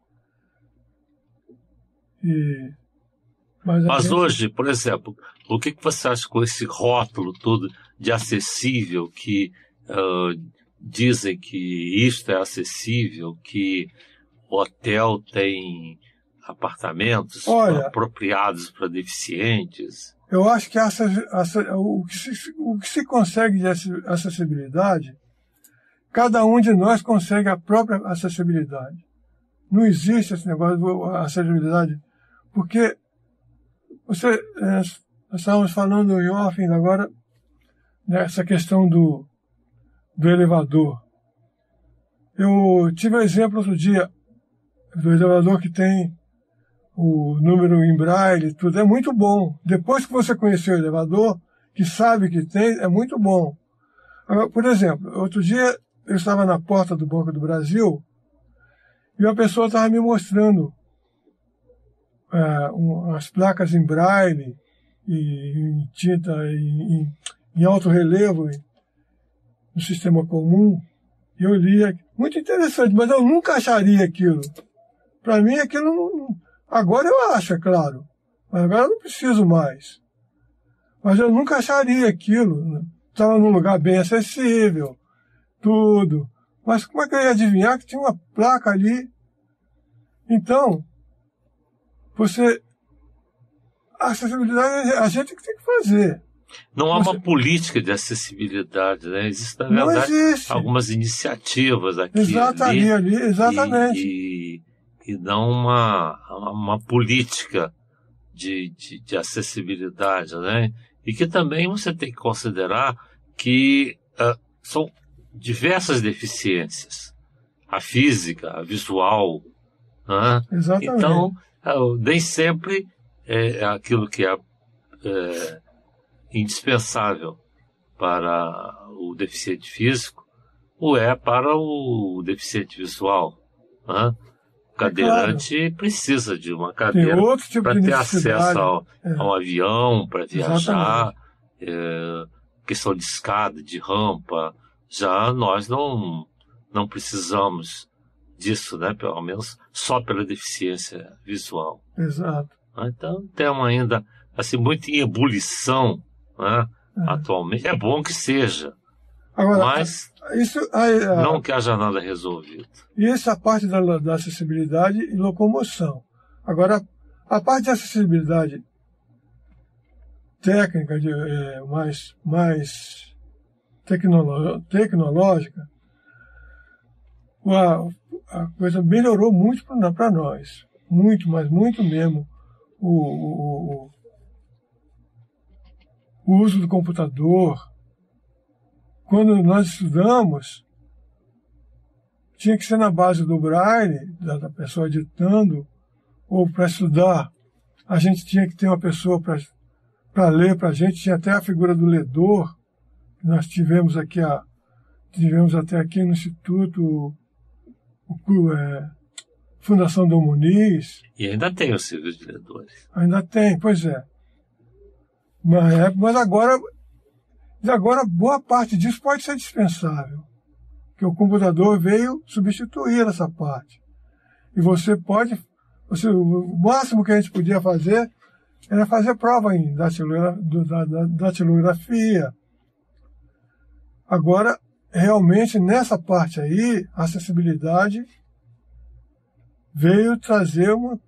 E, mas mas gente... hoje, por exemplo, o que, que você acha com esse rótulo todo de acessível, que uh, dizem que isto é acessível, que hotel tem apartamentos Olha, apropriados para deficientes? Eu acho que essa, essa, o, que se, o que se consegue de acessibilidade, cada um de nós consegue a própria acessibilidade. Não existe esse negócio de acessibilidade, porque você, é, nós estávamos falando em off agora, nessa questão do, do elevador. Eu tive um exemplo outro dia do elevador que tem o número em braille, tudo, é muito bom. Depois que você conheceu o elevador, que sabe que tem, é muito bom. Agora, por exemplo, outro dia eu estava na porta do Banco do Brasil e uma pessoa estava me mostrando é, um, as placas em braille, e, em tinta, em, em, em alto relevo, no sistema comum. E eu li, muito interessante, mas eu nunca acharia aquilo. Para mim, aquilo não... Agora eu acho, é claro. Mas agora eu não preciso mais. Mas eu nunca acharia aquilo. Estava num lugar bem acessível, tudo. Mas como é que eu ia adivinhar que tinha uma placa ali? Então, você... A acessibilidade a gente que tem que fazer. Não há você... uma política de acessibilidade, né? Existem, na não verdade, existe. algumas iniciativas aqui Exatamente, ali, ali, exatamente. E, e, e não uma, uma política de, de, de acessibilidade, né? E que também você tem que considerar que uh, são diversas deficiências. A física, a visual. Né? Exatamente. Então, uh, nem sempre é aquilo que é, é indispensável para o deficiente físico ou é para o deficiente visual. Né? O cadeirante é claro. Precisa de uma cadeira tipo para ter acesso ao, é. a um avião, para viajar, é, questão de escada, de rampa. Já nós não, não precisamos disso, né? Pelo menos só pela deficiência visual. Exato. Então, temos ainda assim, muito em ebulição, né? É. Atualmente. É bom que seja, agora, mas isso, a, a, não que haja nada resolvido. E essa parte da, da acessibilidade e locomoção. Agora, a parte de acessibilidade técnica, de, é, mais, mais tecnolo, tecnológica, a, a coisa melhorou muito para nós. Muito, mas muito mesmo. O, o, o uso do computador. Quando nós estudamos, tinha que ser na base do braille, da, da pessoa ditando, ou para estudar, a gente tinha que ter uma pessoa para ler para a gente, tinha até a figura do ledor, que nós tivemos aqui, a, tivemos até aqui no Instituto, o, o, é, Fundação Dom Muniz. E ainda tem o serviço de ledores. Ainda tem, pois é. Mas, mas agora, agora, boa parte disso pode ser dispensável. Que o computador veio substituir essa parte. E você pode... Você, o máximo que a gente podia fazer era fazer prova em datilografia. Agora, realmente, nessa parte aí, a acessibilidade veio trazer uma...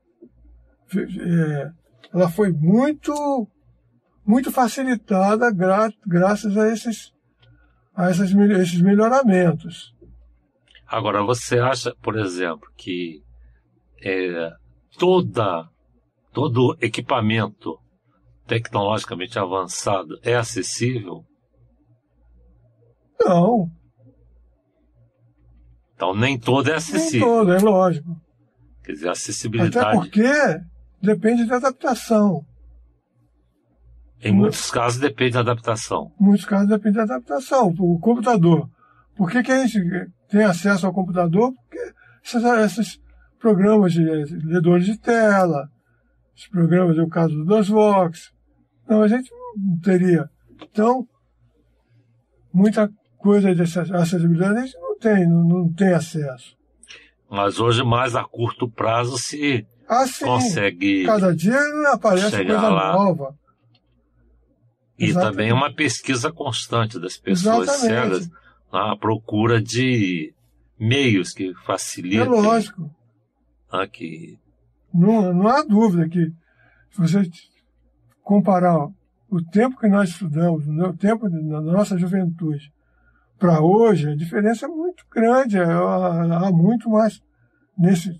É, ela foi muito, muito facilitada gra, graças a esses, a esses, esses melhoramentos. Agora, você acha, por exemplo, que é, toda, todo equipamento tecnologicamente avançado é acessível? Não. Então, nem todo é acessível. Nem todo, é lógico. Quer dizer, a acessibilidade... Até porque depende da adaptação. Em muitos casos depende da adaptação. Em muitos casos depende da adaptação. O computador. Por que, que a gente tem acesso ao computador? Porque esses, esses programas de ledores de tela, esses programas, no caso do DOSVox, não, a gente não teria. Então, muita coisa de acessibilidade a gente não tem, não, não tem acesso. Mas hoje, mais a curto prazo, se ah, sim. consegue. Cada dia aparece coisa lá. nova. E Exatamente. também uma pesquisa constante das pessoas Exatamente. cegas à procura de meios que facilitam. É lógico. Aqui. Não, não há dúvida que, se você comparar o tempo que nós estudamos, o tempo da nossa juventude, para hoje, a diferença é muito grande. Há muito mais nesse,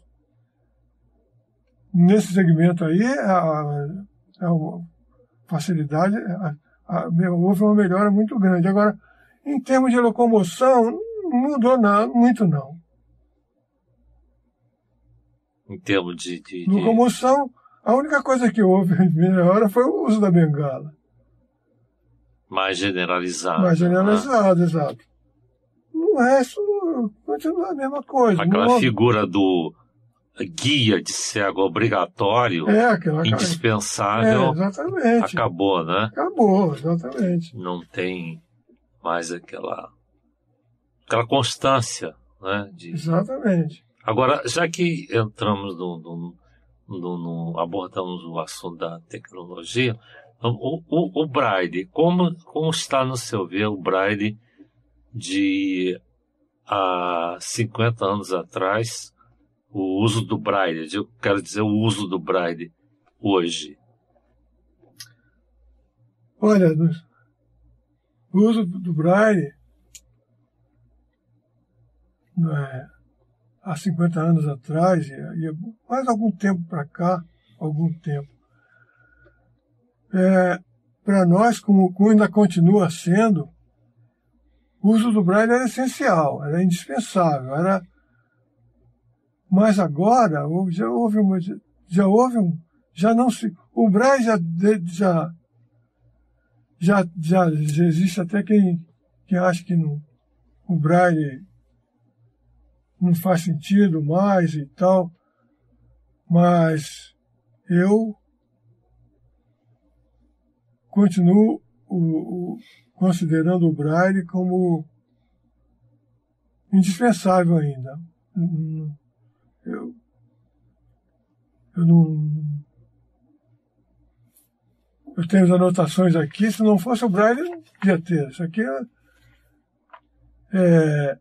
nesse segmento aí, a, a facilidade, a, a, houve uma melhora muito grande. Agora, em termos de locomoção, não mudou nada, muito não. Em termos de, de, de... locomoção, a única coisa que houve de melhora foi o uso da bengala. Mais generalizado. Mais generalizado, né? Exato. No resto, continua a mesma coisa. Aquela não... figura do guia de cego obrigatório, é, aquela... indispensável, é, exatamente. Acabou, né? Acabou, exatamente. Não tem mais aquela, aquela constância, né? De... Exatamente. Agora, já que entramos no, no, no, no abordamos o assunto da tecnologia, o, o, o Braille, como, como está no seu ver o Braille de há cinquenta anos atrás, o uso do Braille, eu quero dizer o uso do Braille hoje? Olha, o uso do Braille não é, há cinquenta anos atrás, e mais algum tempo para cá, algum tempo, é, para nós, como, como ainda continua sendo, o uso do Braille era essencial, era indispensável, era... Mas agora já houve uma, já houve um, já não se, o Braille já já já, já, já existe até quem, quem acha que não, o Braille não faz sentido mais e tal, mas eu continuo o, o, considerando o Braille como indispensável ainda. Eu, eu não... Eu tenho as anotações aqui, se não fosse o Braille, eu não podia ter. Isso aqui é... é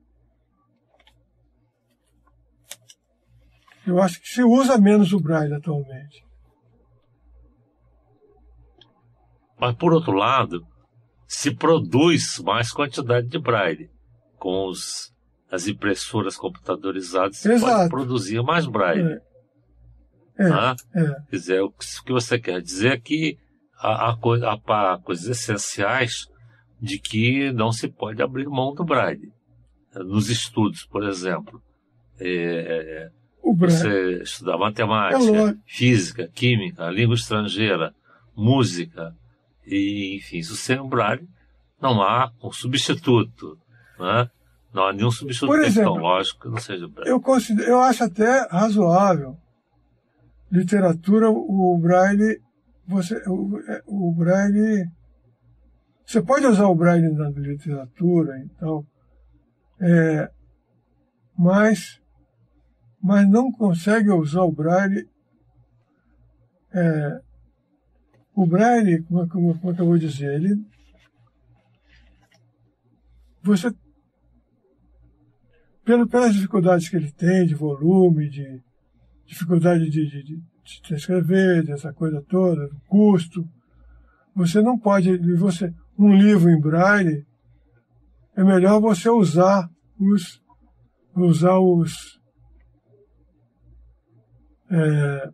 eu acho que se usa menos o Braille atualmente. Mas, por outro lado, se produz mais quantidade de Braille. Com os, as impressoras computadorizadas, se Exato. Pode produzir mais Braille. É. É. Ah? É. Quer dizer, o que você quer dizer é que há, há, há, há coisas essenciais de que não se pode abrir mão do Braille. Nos estudos, por exemplo. É, o Braille. Você estudar matemática, é física, química, língua estrangeira, música, e, enfim, se sem o Braille, não há um substituto, né? Não há nenhum substituto por exemplo, tecnológico que não seja o Braille. Eu, considero, eu acho até razoável, literatura, o Braille, você, o, o Braille, você pode usar o Braille na literatura e tal, é, mas, mas não consegue usar o Braille, é, o Braille, como, como, como é que eu vou dizer, ele, você, pelo, pelas dificuldades que ele tem, de volume, de dificuldade de, de, de, de escrever, dessa coisa toda, do custo, você não pode, você, um livro em Braille, é melhor você usar os, usar os, é,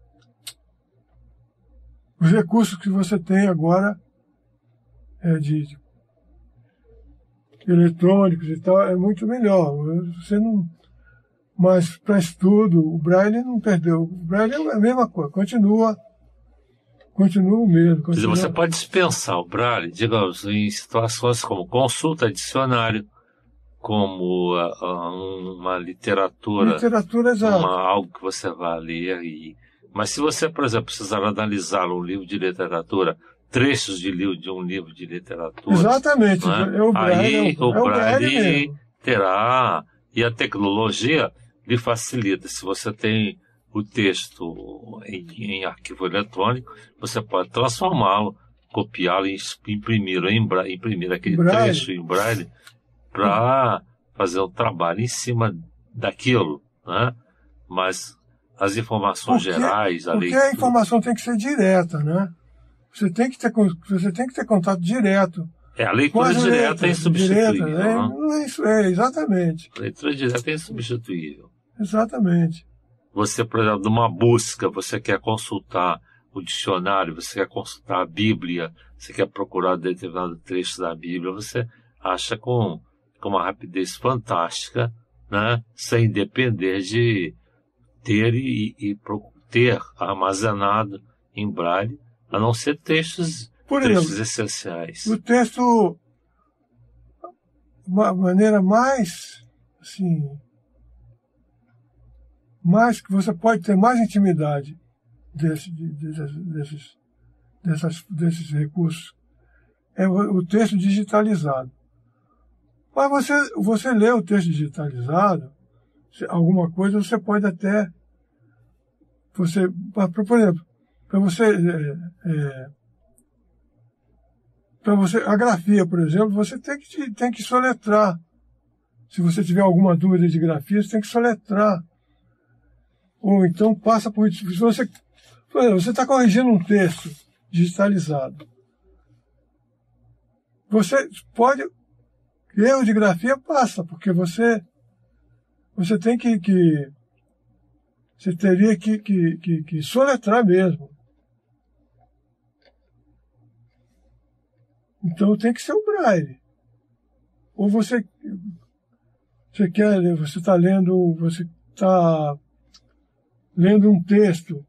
os recursos que você tem agora é, de, de eletrônicos e tal, é muito melhor. Você não, mas para estudo, o Braille não perdeu. O Braille é a mesma coisa, continua, continua o mesmo. Continua... Quer dizer, você pode dispensar o Braille, digamos, em situações como consulta a dicionário, como uh, uma literatura, literatura exato. Uma, algo que você vai ler. E... Mas se você, por exemplo, precisar analisar um livro de literatura, trechos de, livro, de um livro de literatura... Exatamente. Né? É o Braille, aí é o, o é o Braille, Braille terá... E a tecnologia lhe facilita. Se você tem o texto em, em arquivo eletrônico, você pode transformá-lo, copiá-lo e imprimir, imprimir aquele Braille. trecho em Braille para fazer um trabalho em cima daquilo, né? Mas as informações porque, gerais, a porque leitura... a informação tem que ser direta, né? Você tem que ter, você tem que ter contato direto. É, a leitura direta letra, é insubstituível. Direta, né? é, não é, isso, é, exatamente. A leitura direta é insubstituível. Exatamente. Você, por exemplo, numa busca, você quer consultar o dicionário, você quer consultar a Bíblia, você quer procurar determinado trecho da Bíblia, você acha com, com uma rapidez fantástica, né? Sem depender de ter e, e ter armazenado em braille, a não ser textos, por textos exemplo, essenciais. O texto, uma maneira mais, assim, mais que você pode ter mais intimidade desse, desses, desses, dessas, desses recursos, é o, o texto digitalizado. Mas você, você lê o texto digitalizado, alguma coisa você pode até, você, por exemplo, para você, é, é, para você, a grafia, por exemplo, você tem que, tem que soletrar. Se você tiver alguma dúvida de grafia, você tem que soletrar. Ou então passa por... Se você você está corrigindo um texto digitalizado, você pode... Erro de grafia passa, porque você, você tem que... que você teria que, que, que, que soletrar mesmo. Então tem que ser o braille. Ou você, você quer, você está lendo, você está lendo um texto,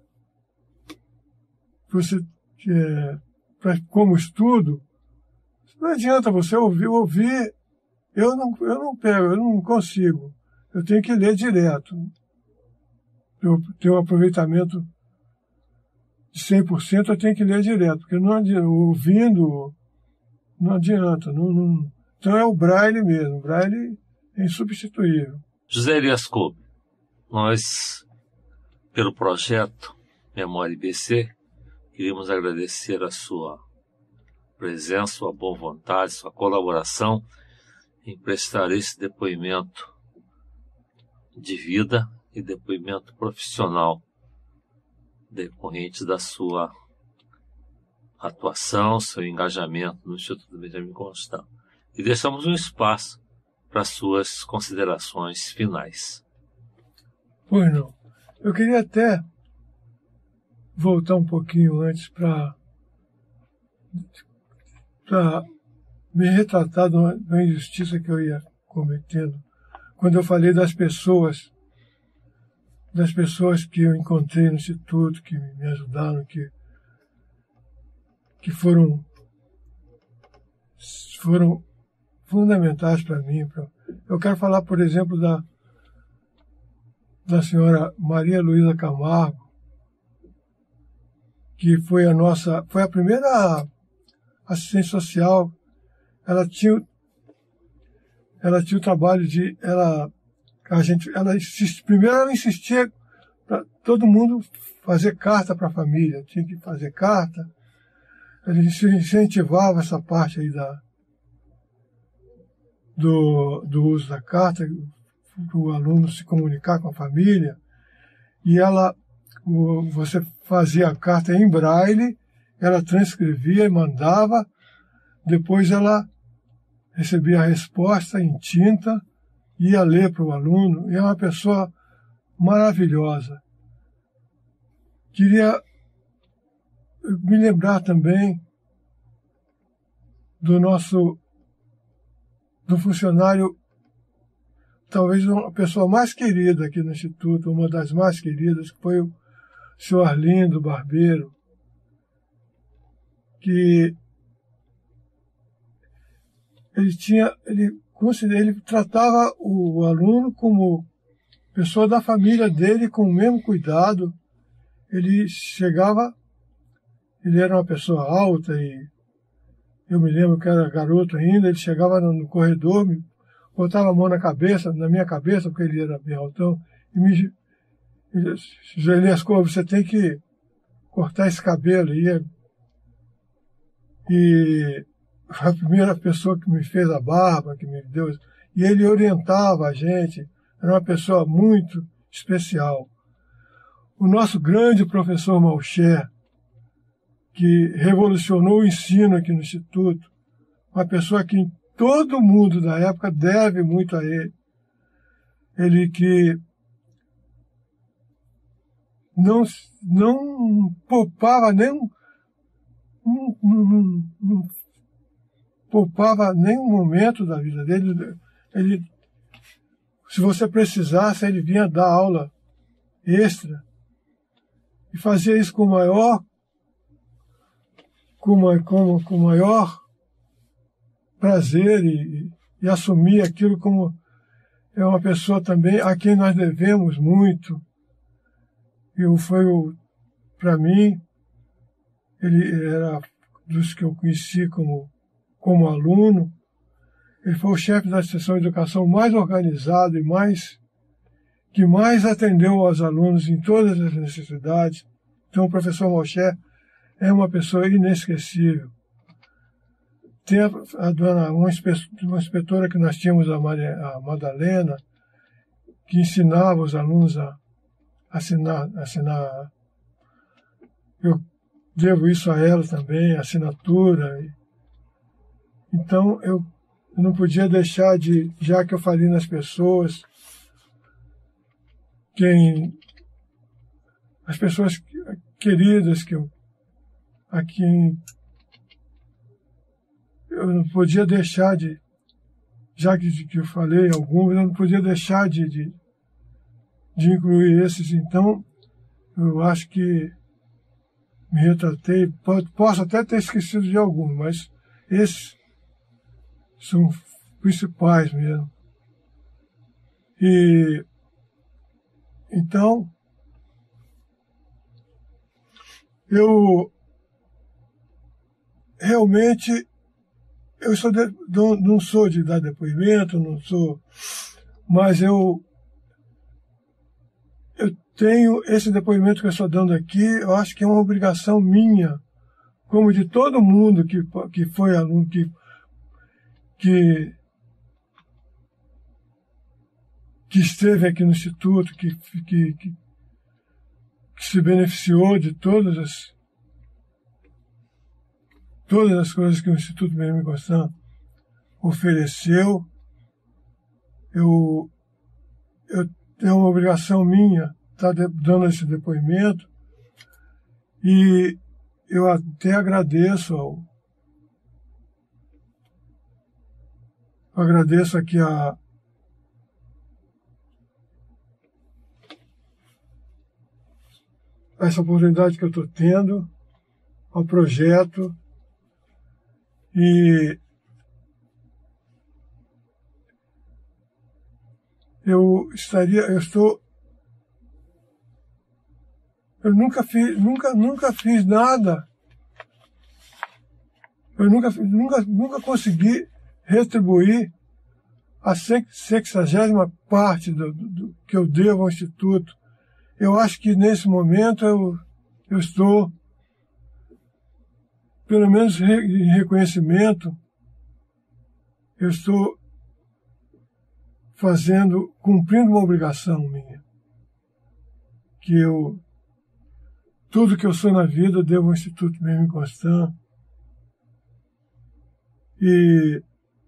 você é, pra, como estudo, não adianta você ouvir, ouvir, eu não, eu não pego, eu não consigo. Eu tenho que ler direto. Eu tenho um aproveitamento de cem por cento, eu tenho que ler direto, porque não adianta, ouvindo, não adianta. Não, não, então é o braille mesmo, o braille é insubstituível. José Elias Kolbe, nós, pelo projeto Memória I B C, queríamos agradecer a sua presença, sua boa vontade, sua colaboração em prestar esse depoimento de vida e depoimento profissional decorrente da sua atuação, seu engajamento no Instituto Benjamin Constant. E deixamos um espaço para suas considerações finais. Pois não. Eu queria até voltar um pouquinho antes para para me retratar de uma, de uma injustiça que eu ia cometendo quando eu falei das pessoas das pessoas que eu encontrei no Instituto, que me ajudaram, que, que foram, foram fundamentais para mim. Pra... Eu quero falar, por exemplo, da, da senhora Maria Luísa Camargo, que foi a nossa, foi a primeira assistente social. Ela tinha, ela tinha o trabalho de, ela A gente, ela insist, primeiro ela insistia para todo mundo fazer carta para a família, tinha que fazer carta. A gente incentivava essa parte aí da, do, do uso da carta, para o aluno se comunicar com a família. E ela, você fazia a carta em braille, ela transcrevia e mandava, depois ela recebia a resposta em tinta, ia ler para o aluno, e é uma pessoa maravilhosa. Queria me lembrar também do nosso, do funcionário, talvez uma pessoa mais querida aqui no Instituto, uma das mais queridas, que foi o senhor Arlindo Barbeiro, que ele tinha, ele ele tratava o aluno como pessoa da família dele, com o mesmo cuidado. Ele chegava, ele era uma pessoa alta e eu me lembro que era garoto ainda, ele chegava no corredor, me botava a mão na cabeça, na minha cabeça, porque ele era bem altão, e me dizia, Elias Kolbe, você tem que cortar esse cabelo. E, e a primeira pessoa que me fez a barba, que me deu, e ele orientava a gente, era uma pessoa muito especial. O nosso grande professor Malcher, que revolucionou o ensino aqui no Instituto, uma pessoa que todo mundo da época deve muito a ele. Ele que não, não poupava nem um, não, não, não poupava nenhum momento da vida dele. Ele, se você precisasse, ele vinha dar aula extra e fazia isso com maior com, com, com maior prazer e, e assumir aquilo como é uma pessoa também a quem nós devemos muito. Eu foi para mim, ele era dos que eu conheci como, como aluno, ele foi o chefe da seção de educação mais organizado e mais que mais atendeu aos alunos em todas as necessidades. Então o professor Malcher é uma pessoa inesquecível. Tem a, a dona, uma, uma inspetora que nós tínhamos, a, Maria, a Madalena, que ensinava os alunos a assinar, assinar. Eu devo isso a ela também, assinatura. Então, eu, eu não podia deixar de, já que eu falei nas pessoas, quem, as pessoas queridas que eu, a quem eu não podia deixar de, já que, que eu falei algumas, eu não podia deixar de, de, de incluir esses. Então, eu acho que me retratei, posso até ter esquecido de alguns, mas esses são principais mesmo. E então, eu realmente eu sou de, não, não sou de dar depoimento, não sou, mas eu eu tenho esse depoimento que eu estou dando aqui, eu acho que é uma obrigação minha, como de todo mundo que, que foi aluno, que, que, que esteve aqui no Instituto, que, que, que, que se beneficiou de todas as, todas as coisas que o Instituto Benjamin Constant ofereceu. Eu, eu é uma obrigação minha estar dando esse depoimento e eu até agradeço ao, agradeço aqui a essa oportunidade que eu estou tendo, ao projeto, e eu estaria, eu estou, eu nunca fiz, nunca, nunca fiz nada, eu nunca, nunca, nunca consegui retribuir a sexagésima parte do, do, do que eu devo ao Instituto. Eu acho que nesse momento eu, eu estou, pelo menos em reconhecimento, eu estou fazendo, cumprindo uma obrigação minha. Que eu, tudo que eu sou na vida, eu devo ao Instituto Benjamin Constant. E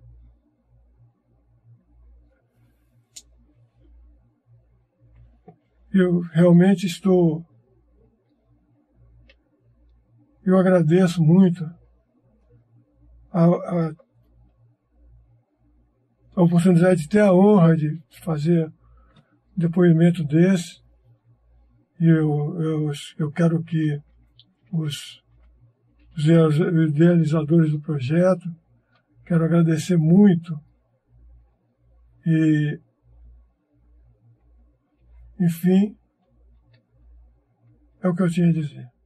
eu realmente estou, eu agradeço muito a, a, a oportunidade de ter a honra de fazer um depoimento desse. E eu, eu, eu quero que os, os idealizadores do projeto, quero agradecer muito. E, enfim, é o que eu tinha a dizer.